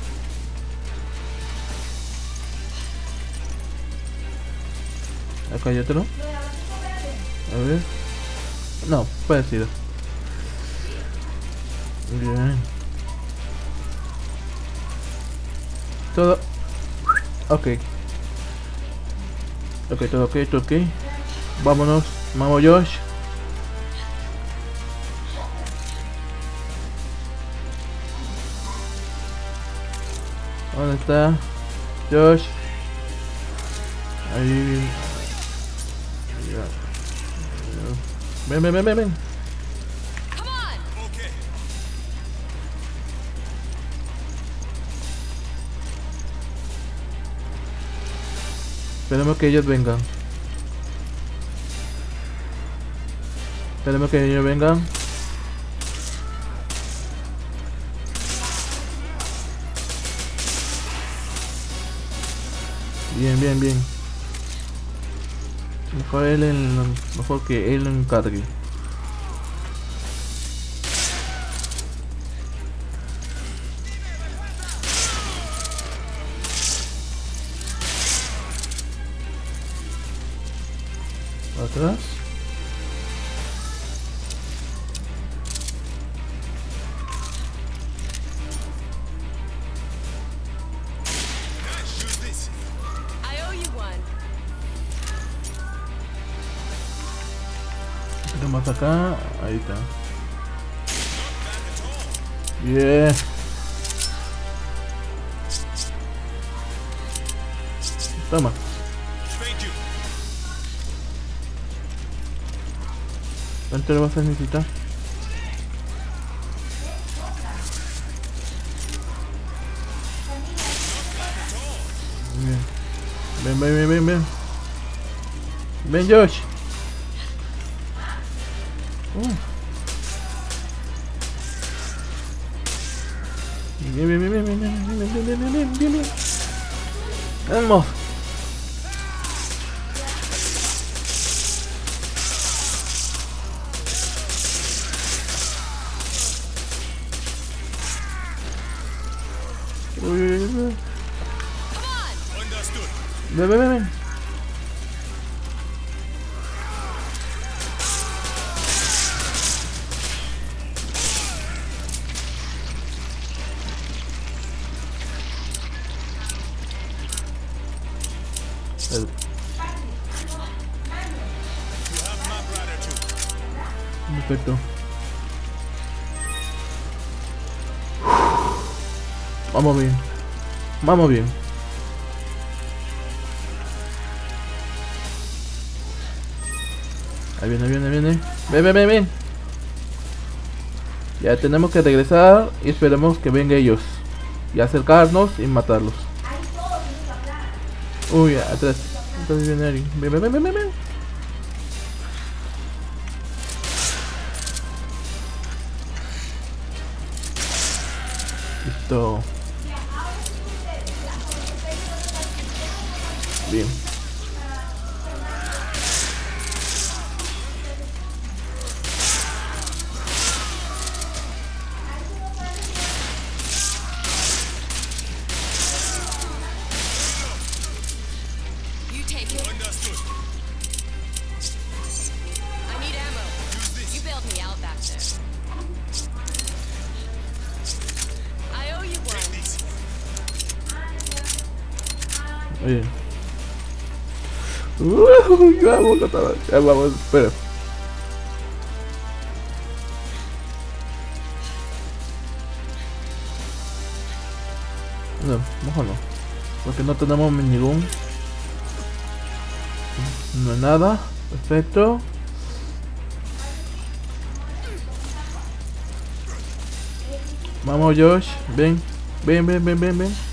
Acá hay otro. A ver. No, puede ser. Bien. Todo. Ok. Ok, todo ok, todo ok. Vámonos, vamos Josh. ¿Dónde está? Josh. Ahí. Ya. Ven, ven, ven, ven, ven. Come on. Okay. Esperemos que ellos vengan. Esperemos que ellos vengan. Bien, bien, bien. Mejor él en, mejor que él lo encargue. Atrás. Nice. Use this. I owe you one. Tenemos acá. Ahí está. Bien. Toma. Thank you. ¿Cuánto lo vas a necesitar? Bien. Ven, ven, ven, ven, ven. Ven, Josh. Uh. Bien, bien, bien, bien, bien, bien, bien, bien, bien, bien, bien, bien. Vamos. Uy, uy, uy, uy. Understood. Ven, ven, ven, ven. El- You have my gratitude. Perfecto. Vamos bien. Vamos bien. Ahí viene, ahí viene, ahí viene. Ven, ven, ven, ven. Ya tenemos que regresar y esperemos que vengan ellos. Y acercarnos y matarlos. Uy, atrás. Atrás viene alguien. Ven, ven, ven, ven, ven, ven. Listo. Bien. You take it. Understood. I need ammo. Use this. You bailed me out back there. I owe you one. This. Oye. Uh, vamos, Katana. Ya vamos, espera. No, mejor no. Porque no tenemos ningún. No hay nada. Perfecto. Vamos, Josh. Ven. Ven, ven, ven, ven, ven.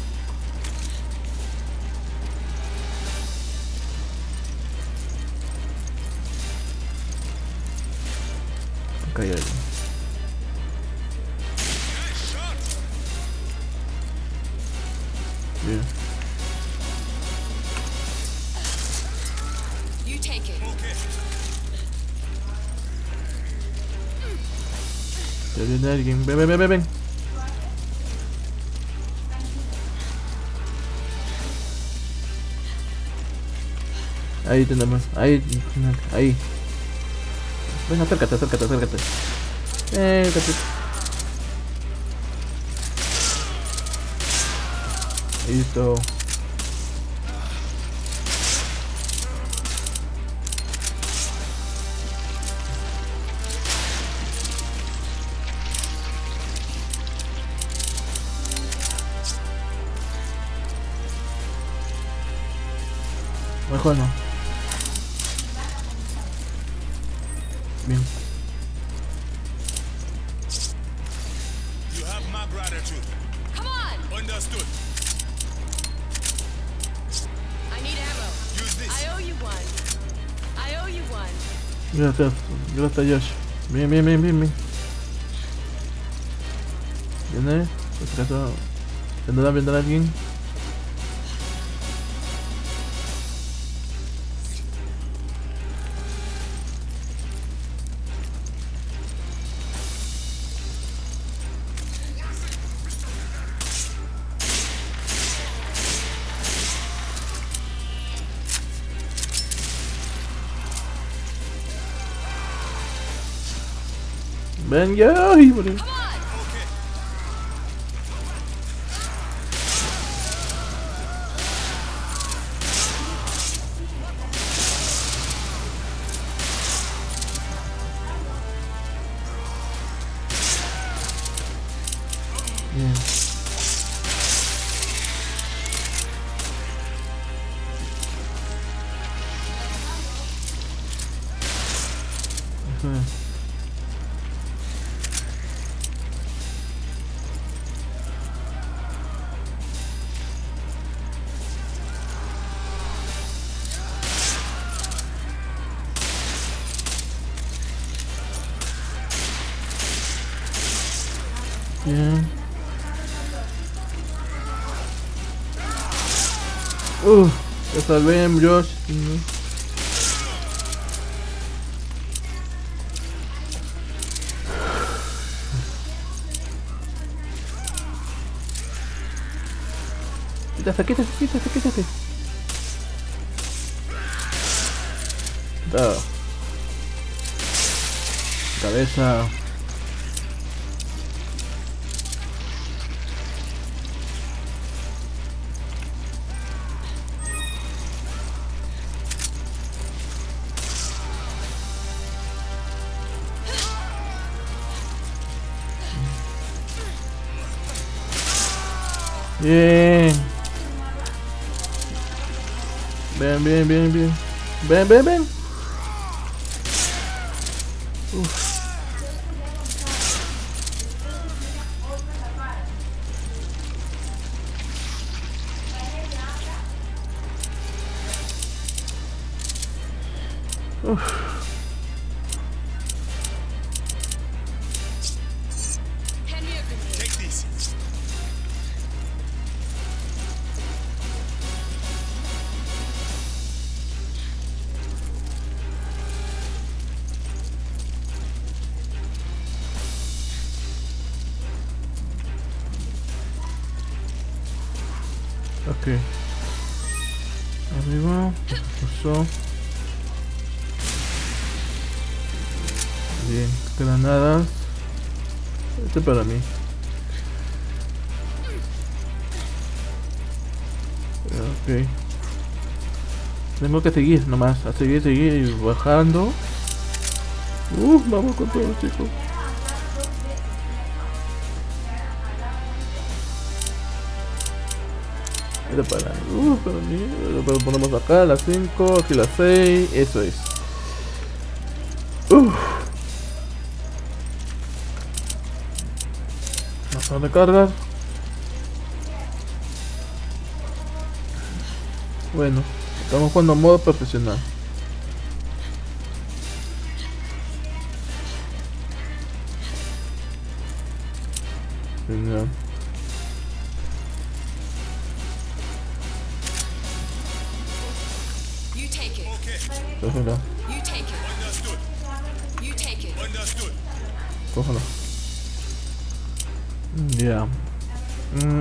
Acá hay alguien. Bien. You take it. Ya viene alguien. Ven, ven, ven, ven, ven. Ahí tenemos. Ahí. Ahí. Ven, acércate, acércate, acércate. Eh, acércate. Listo. Mejor no. Bien. You have my gratitude. Come on! Understood. I need ammo. Use this. I owe you one. I owe you one. Gracias, gracias, Josh. Bien, bien, bien, bien, bien. Viene, por si acaso, ¿vendrá, vendrá alguien? Ven ya, ay, morí. Come on! Bien. Eso es. Bien. Uh, ya salvé, Josh. Mm. Quítate, quítate, quítate, quítate. Da. Cabeza. Bien. Ven, bien, bien, bien. Ven, ven, ven. Uf. Uf. Hand me a grenade. Take this. Ok. Arriba. Pasó. Bien. Granadas. Este para mí. Ok. Tengo que seguir nomás, a seguir, seguir y bajando. Uh, vamos con todo, chicos. Mira para, uh, para mí, lo ponemos acá, las cinco, aquí las seis, eso es. Uh. Vamos a recargar. Bueno, estamos jugando modo profesional. Genial. You take it. Okay. Cógela, You take it. Understood. You take it. Understood. cógela. Ya. Mm.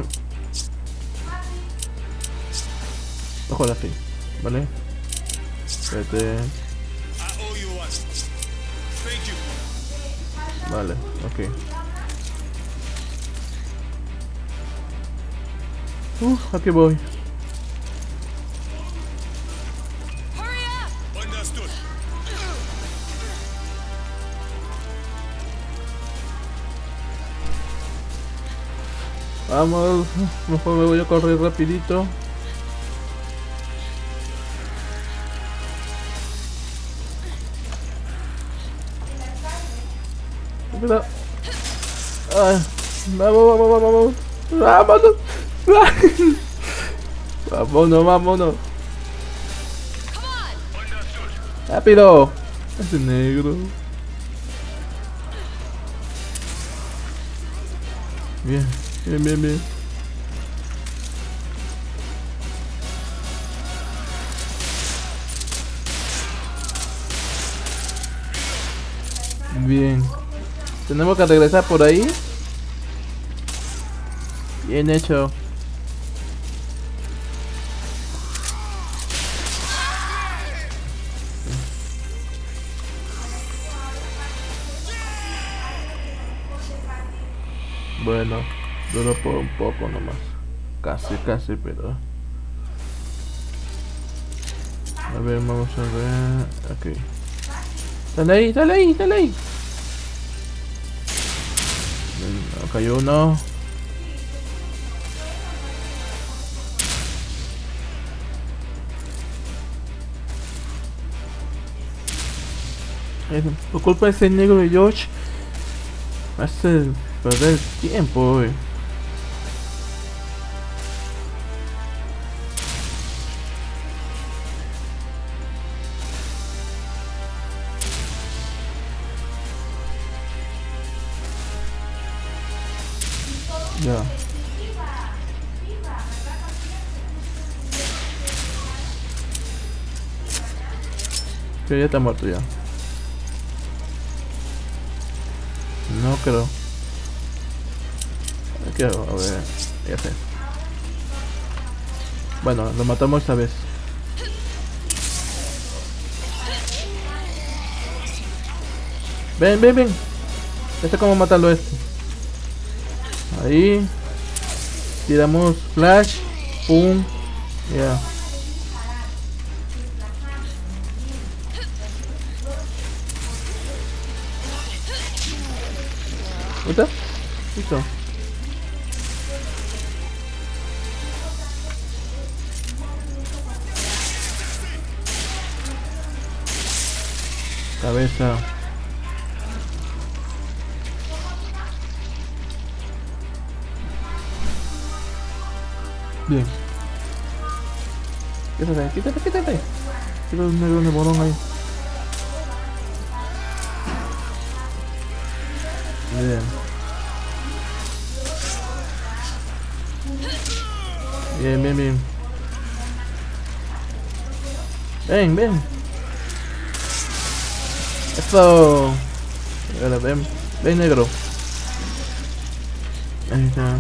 Cógela así, ¿vale? Espérate. I owe you one. Thank you. Vale, ok. Uf, aquí voy. Hurry up! Understood. Vamos, mejor me voy a correr rapidito. Mira. Ay, vamos, vamos, vamos, vamos. Vámonos. Vámonos, vámonos. Come on! Rápido. Ese negro. Bien, bien, bien, bien. Bien. Tenemos que regresar por ahí. Bien hecho. Bueno, duró por un poco nomás. Casi, casi, pero... A ver, vamos a ver... Aquí. Dale ahí, dale ahí, dale ahí. No, cayó uno. Eh, Por culpa de ese negro de George, me hace perder tiempo, eh. Ya. Que ya está muerto ya. No creo. Aquí, a ver, ya sé. Bueno, lo matamos esta vez. Ven, ven, ven. Ya sé cómo matarlo este. Ahí. Tiramos flash. Pum. Ya. ¿Está? Listo. Cabeza. Bien. Quítate, quítate, quítate. Quítate un negro de bolón ahí. Bien. Bien, bien, bien. Ven, ven. Esto. Ven, ven, ven negro. Ahí está.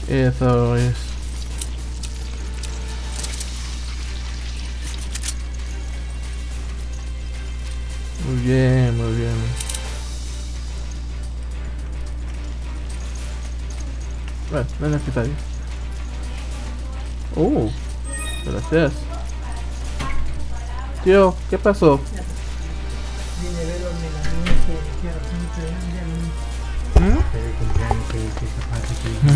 Eso es. Muy bien, muy bien. Bueno, no es necesario. Uh, gracias. Tío, ¿qué pasó? Vine a ver donde la niña que quiero mucho de ¿Mm? el cumpleaños que que zapato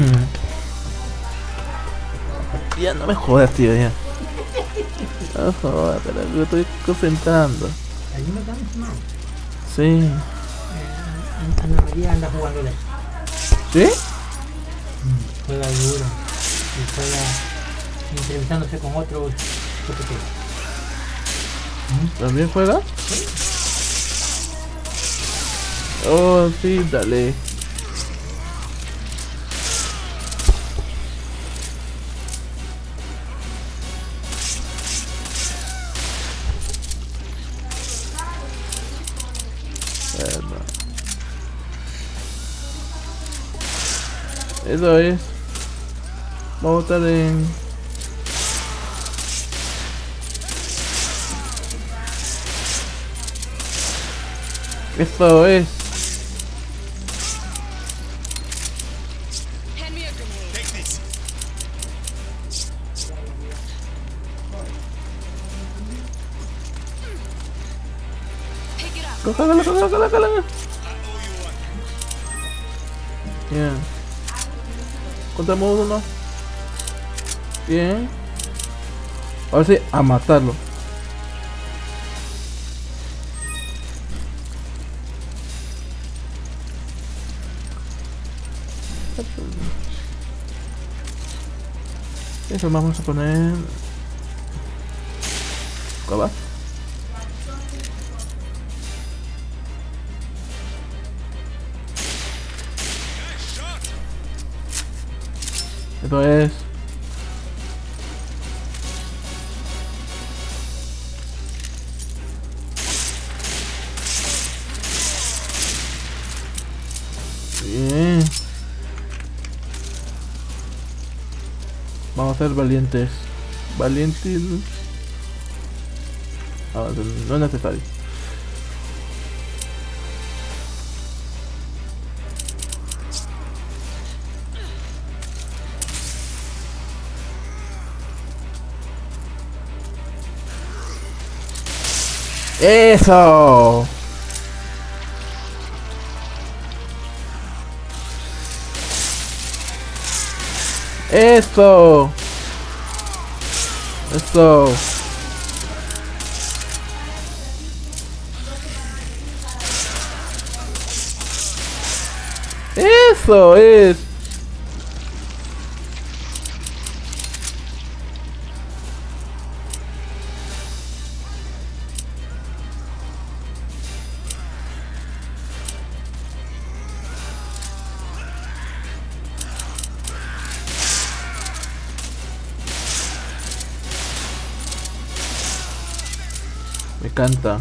que Ya no me jodas, tío, ya. No jodas, pero me estoy concentrando. allí no estamos mal. Sí. Eh, Ana María anda jugando de ¿Sí? juega duro y juega entrevistándose con otros copeteros. ¿También juega? Oh, sí, dale. Bueno. Eso es. Vamos a estar en... Eso es. Hand me a grenade. Take this. Pick it up. Cógala, cógala, cógala, cógala. I owe you one. Bien. Contamos uno. Bien. Ahora sí, a matarlo. Eso vamos a poner. ¿Cuál va? Esto es. Bien. Vamos a ser valientes. Valientes. Ah, no es necesario. ¡Eso! ¡Eso! ¡Eso! ¡Eso es! Me encanta.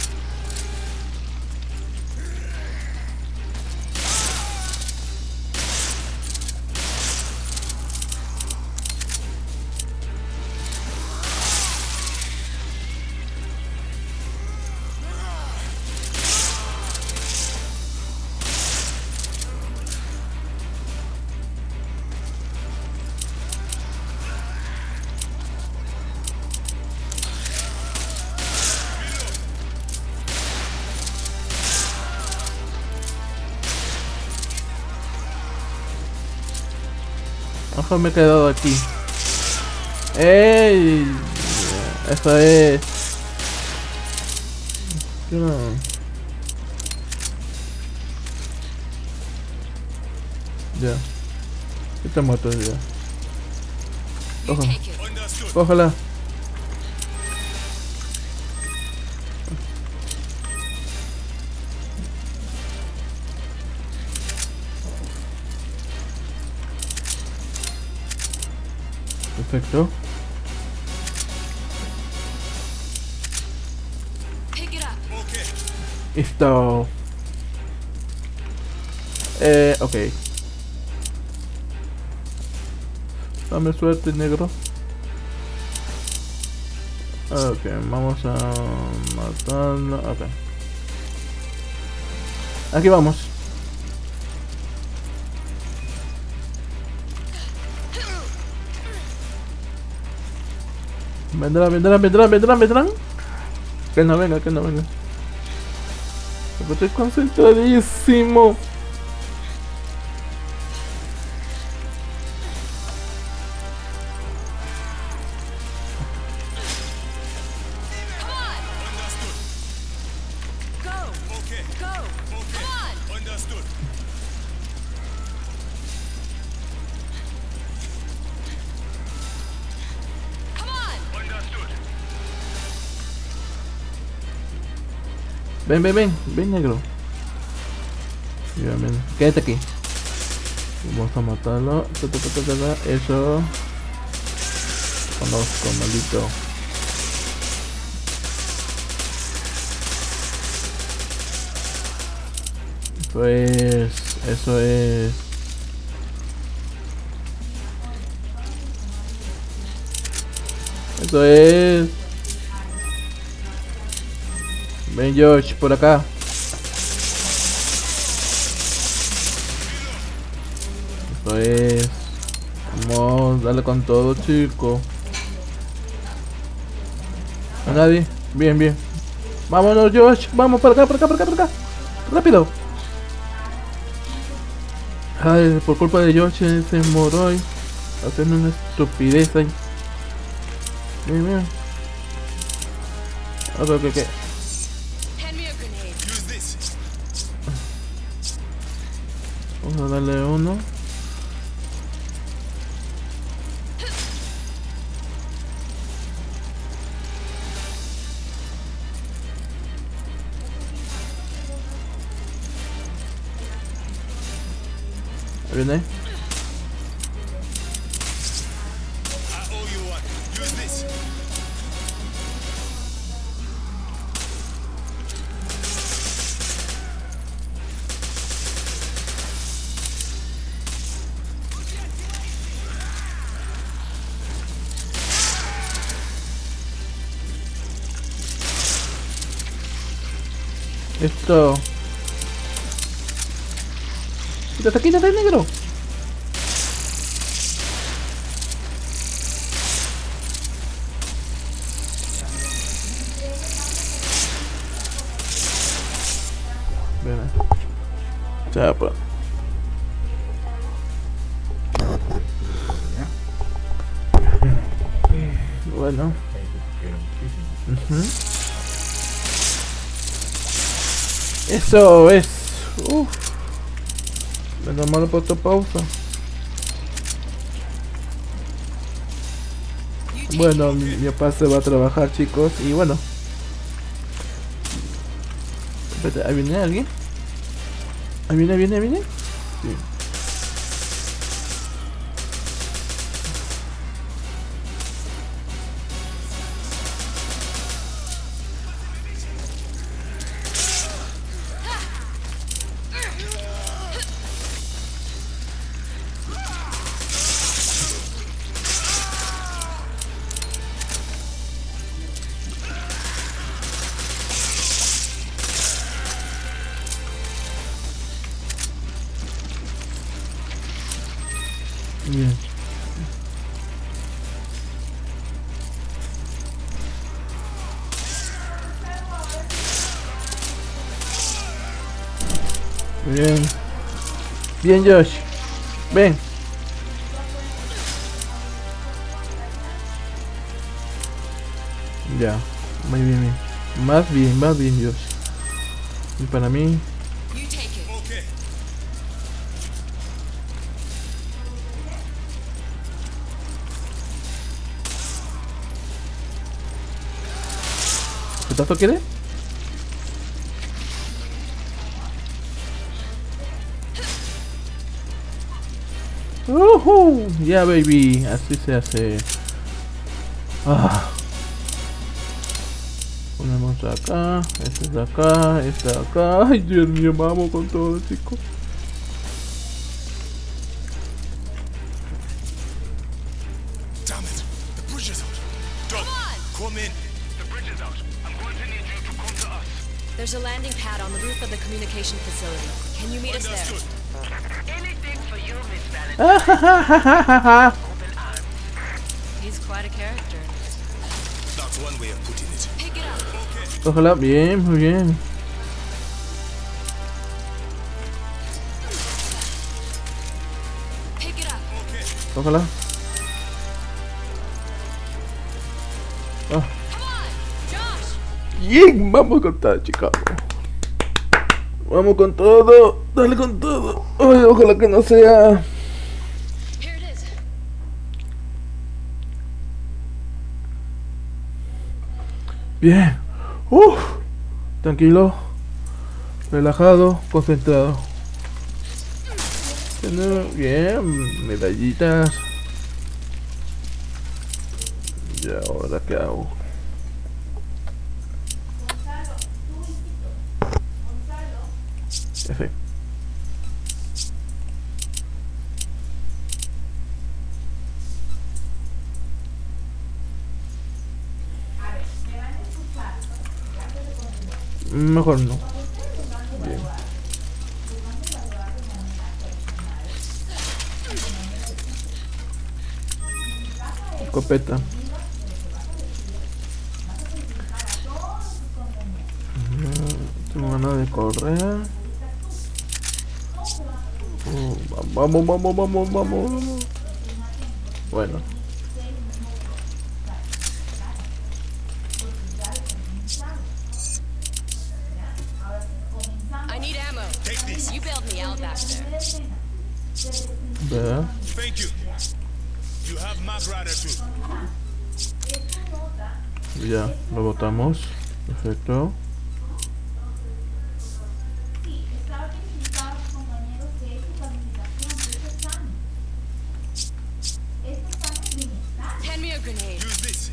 Ojo, me he quedado aquí. ¡Ey! Eso es. No. Ya. Está muerto ya. You Ojo. take it. Understood. Cógela. Perfecto. Pick it up. Okay. Listo. Eh, ok. Dame suerte, negro. Ok, vamos a matarlo. Ok. Aquí vamos. Vendrán, vendrán, vendrán, vendrán, vendrán. Que no venga, que no venga. Pero estoy concentradísimo. Okay. Go! Okay. Come on! Understood. Come on! Understood. Ven, ven, ven, ven, negro. Ya, ven. Quédate aquí. Vamos a matarlo. Ta, ta, ta, ta, ta, ta. Eso. Conozco, maldito. Eso es. Eso es. Eso es. Ven, Josh, por acá. Eso es. Vamos, dale con todo, chico. ¿A nadie? Bien, bien. Vámonos, Josh. Vamos por acá, por acá, por acá, por acá. Rápido. Ay, por culpa de Josh ese moroy. Haciendo una estupidez ahí. Bien, bien. Ok, ok, ok. Hand me a grenade. Use this. Vamos a darle uno. Ahí viene. I owe you one. Use this. Esto. Quítate, quítate, negro. Ven. Chapa. Bueno. Ujú. Eso es. Uff. Menos mal he puesto pausa. You take Bueno, mi, mi papá se va a trabajar, chicos. Y bueno. Espérate, ¿ahí viene alguien? ¿Ahí viene, viene, viene? Sí. Bien. Bien. Bien, Josh. Ven. Ya. Muy bien, bien. Más bien, más bien, Josh. Y para mí. You take it. Okay. ¿Putazo quiere? Uh Ya, baby, así se hace. Ah. Ponemos acá, este de acá, este de acá. Ay, Dios mío, vamos con todo, chicos. provisions out. I'm going to need you to come to us. There's a landing pad on the roof of the communication facility. Can you meet us there? Understood. Anything for you, Miss Valentine. Open arms. He's quite a character. That's one way of putting it. Pick it up. Okay. Ojalá, bien, muy bien. Pick it up. Ojalá. Ah. Come on, Josh. Bien, vamos con todo, chicos. Vamos con todo. Dale con todo. Ay, ojalá que no sea. Here it is. Bien. Uf. Tranquilo. Relajado. Concentrado. Bien. Medallitas. Y ahora qué hago. F. Mejor no. Bien. Escopeta. Tengo ganas de correr. Uh, vamos, vamos, vamos, vamos, vamos. Bueno. I need ammo. Take this. You bailed me out back there. Ve. Thank you. You have Mag Rider too. Ya, lo botamos. Perfecto. Hand me a grenade. Use this.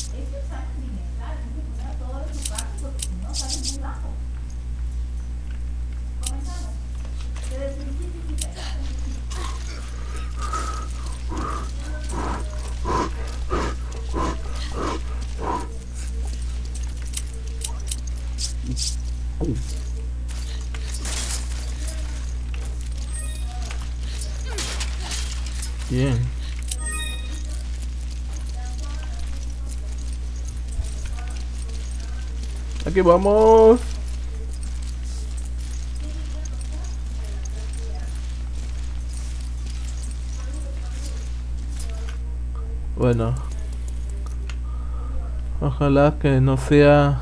Bien. Aquí vamos. Bueno. Ojalá que no sea.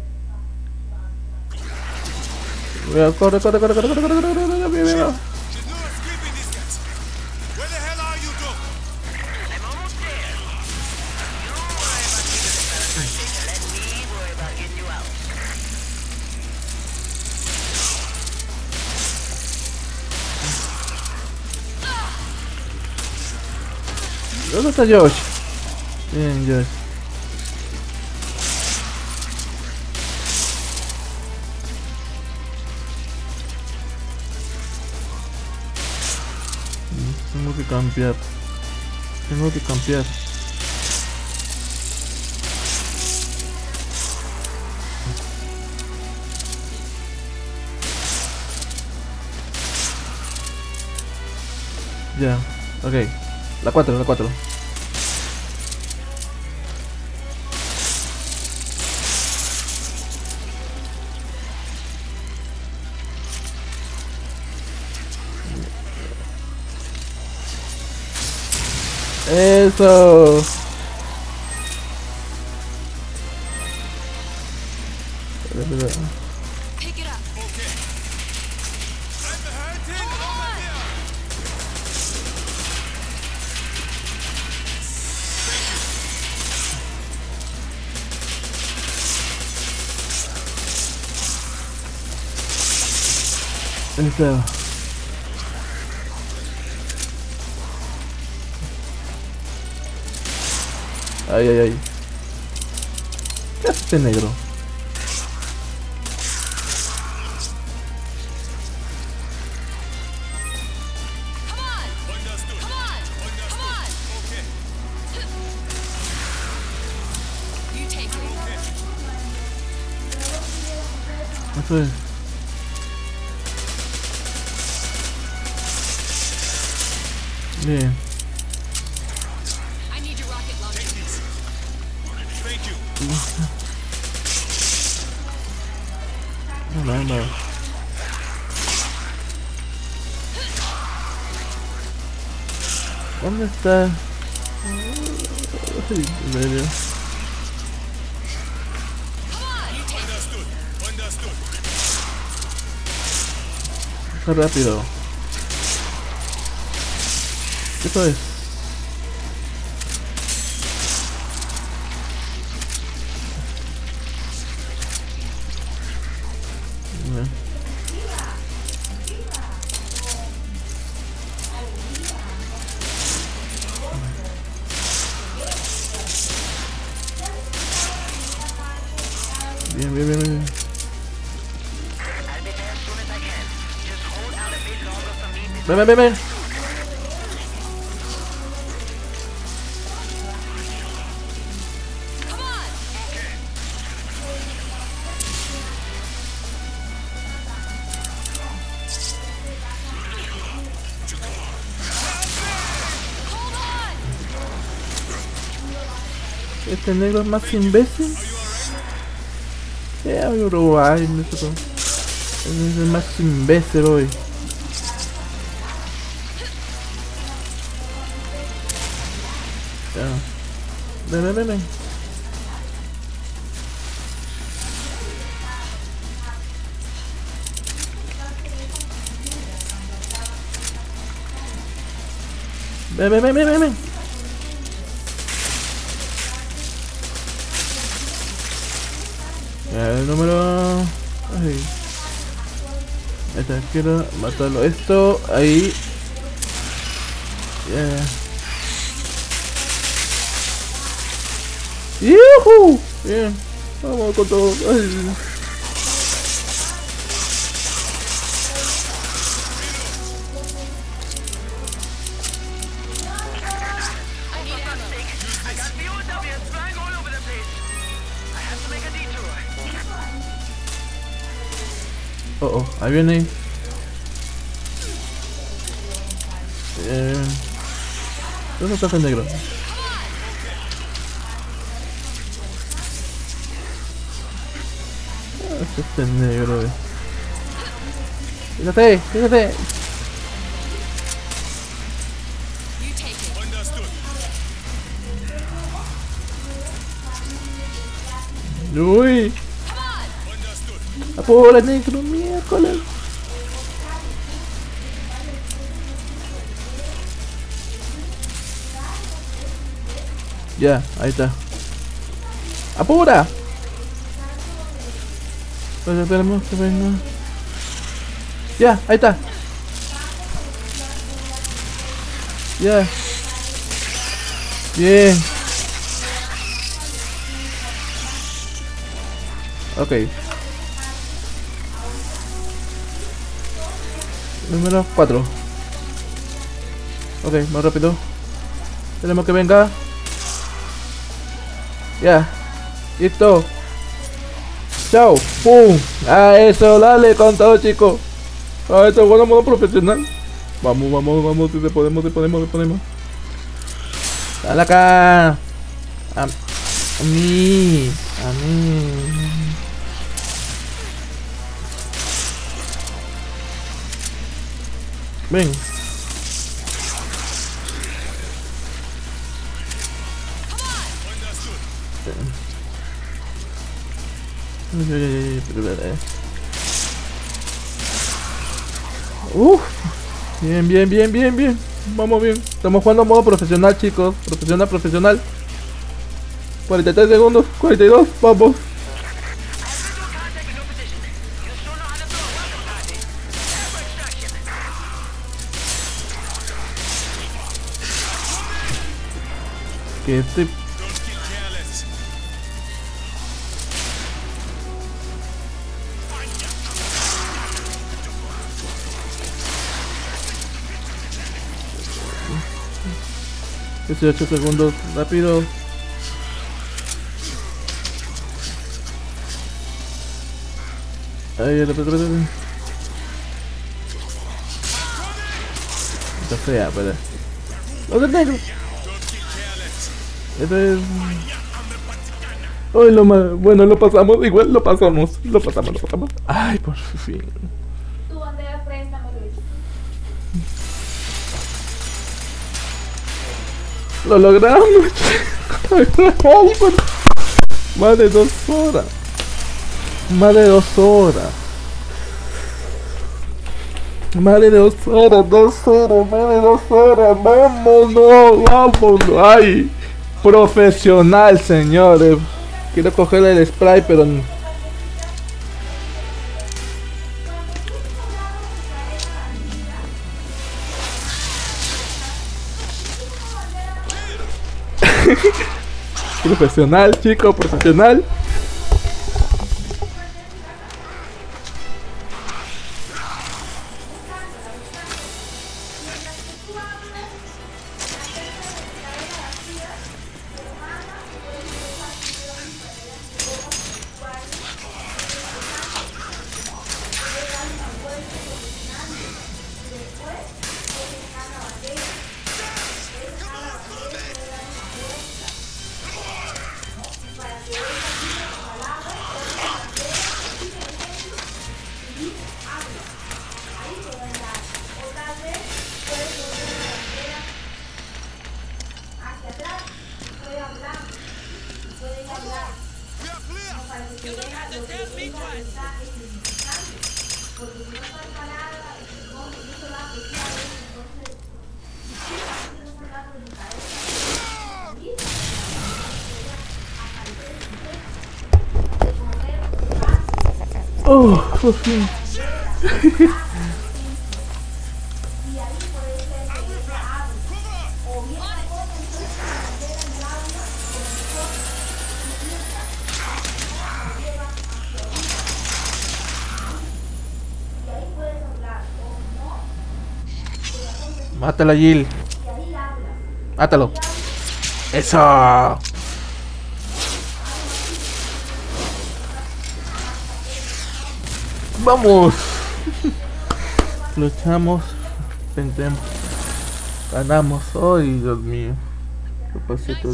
Corre, corre, corre, corre, corre, corre, corre, corre, corre, corre, There's no escaping these guys. Where the hell are you, Doc? I'm almost there. You worry about getting the Valentine. Let me worry about getting you out. ¿Dónde está Josh? Bien, Josh. Tengo que cambiar. Tengo que cambiar. Ya, ok. La cuatro, la cuatro. Eso. Espera, espera. Pick it up. Okay. I'm hurting over here. Eso. Ay, ay, ay. ¿Qué hace este negro? Come on. Understood. Come on. Come on. Okay. You take it. Eso es. Bien. I need your rocket launcher. Thank you. No, no. ¿Dónde está? Ay, en medio. Understood. Understood. Está rápido. ¿Qué eso es? Bien. Bien, bien, bien, bien. I'll be there as soon as I can. Just hold out a bit longer for me. Ven, ven, ven, ven. Come on! Hold on! Este negro es más imbécil. Yeah, Uruguay, es el más imbécil hoy. Ya. Ven, ven, ven, ven. Ven, ven, ven, ven, ven, ven. El número... Ay. Ahí está, quiero matarlo. Esto, ahí. Yeah. ¡Yuhu! Bien. Vamos con todo. Ay. I need ammo. I got B O Ws flying all over the place. I have to make a detour. Oh, oh, ahí viene. Eh, ¿Dónde está el negro? Ah, es este negro, eh. Fíjate, fíjate. You take it. Understood. Uy, Come on! Understood. apura, negro, miércoles. Ya, ahí está. ¡Apura! Pues esperemos que venga. Ya, ahí está. Ya. Bien. Ok. Número cuatro. Ok, más rápido. Tenemos que venga. Ya. Listo. Chao. Pum. A eso, dale con todo, chicos. A esto, bueno, modo profesional. Vamos, vamos, vamos. Si se podemos, si podemos, si podemos. Dale acá. A, a mí. A mí. Ven. Uff, bien, bien, bien, bien, bien. Vamos bien. Estamos jugando a modo profesional, chicos. Profesional, profesional. cuarenta y tres segundos, cuarenta y dos, vamos. Visual contact in your position. You sure know how to throw a welcome party. Air extraction. Que este... Don't get careless. dieciocho segundos, rápido. Ay, espera, espera, espera. Está fea, espera. ¡Los del negro! Esto es... Ay, lo más... Bueno, lo pasamos, igual lo pasamos. Lo pasamos, lo pasamos. Ay, por fin. Tu bandera, préstame, Luis. Lo logramos. Ay, por... Más de dos horas. Más de dos horas. Más de dos horas, dos horas, más de dos horas. Vámonos, vámonos. Ay, profesional, señores. Quiero coger el spray, pero profesional, chico, profesional. Oh, por fin. Mátalo, Jill. Mátalo. Eso. Vamos. Luchamos. Pensemos. Ganamos. Ay, Dios mío. ¿Qué pasó todo? He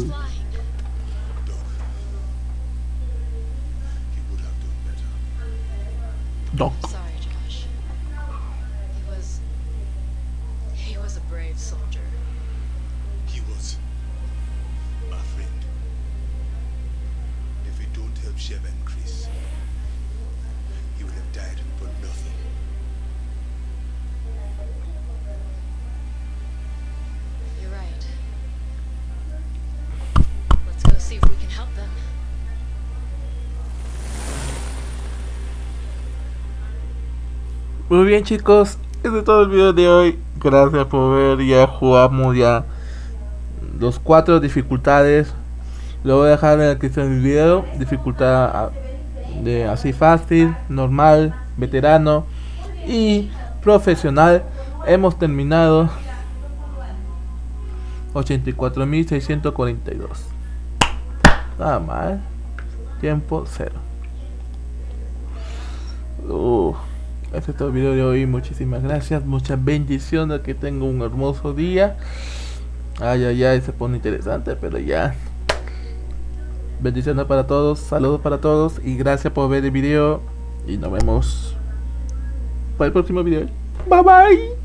would have done better. Doc. Sorry, Josh. He was... He was a brave soldier. He was my friend. If we don't help Sheva and Chris, he would have died for nothing. You're right. Let's go see if we can help them. Muy bien, chicos, este es todo el video de hoy. Gracias por ver. Ya jugamos ya los cuatro dificultades. Lo voy a dejar en la descripción del video. Dificultad a- de así fácil, normal, veterano y profesional. Hemos terminado ochenta y cuatro mil seiscientos cuarenta y dos. Nada mal. Tiempo cero. Uh. Este es todo el video de hoy. Muchísimas gracias. Muchas bendiciones. Que tenga un hermoso día. Ay, ay, ay. Se pone interesante. Pero ya. Bendiciones para todos. Saludos para todos. Y gracias por ver el video. Y nos vemos para el próximo video. Bye bye.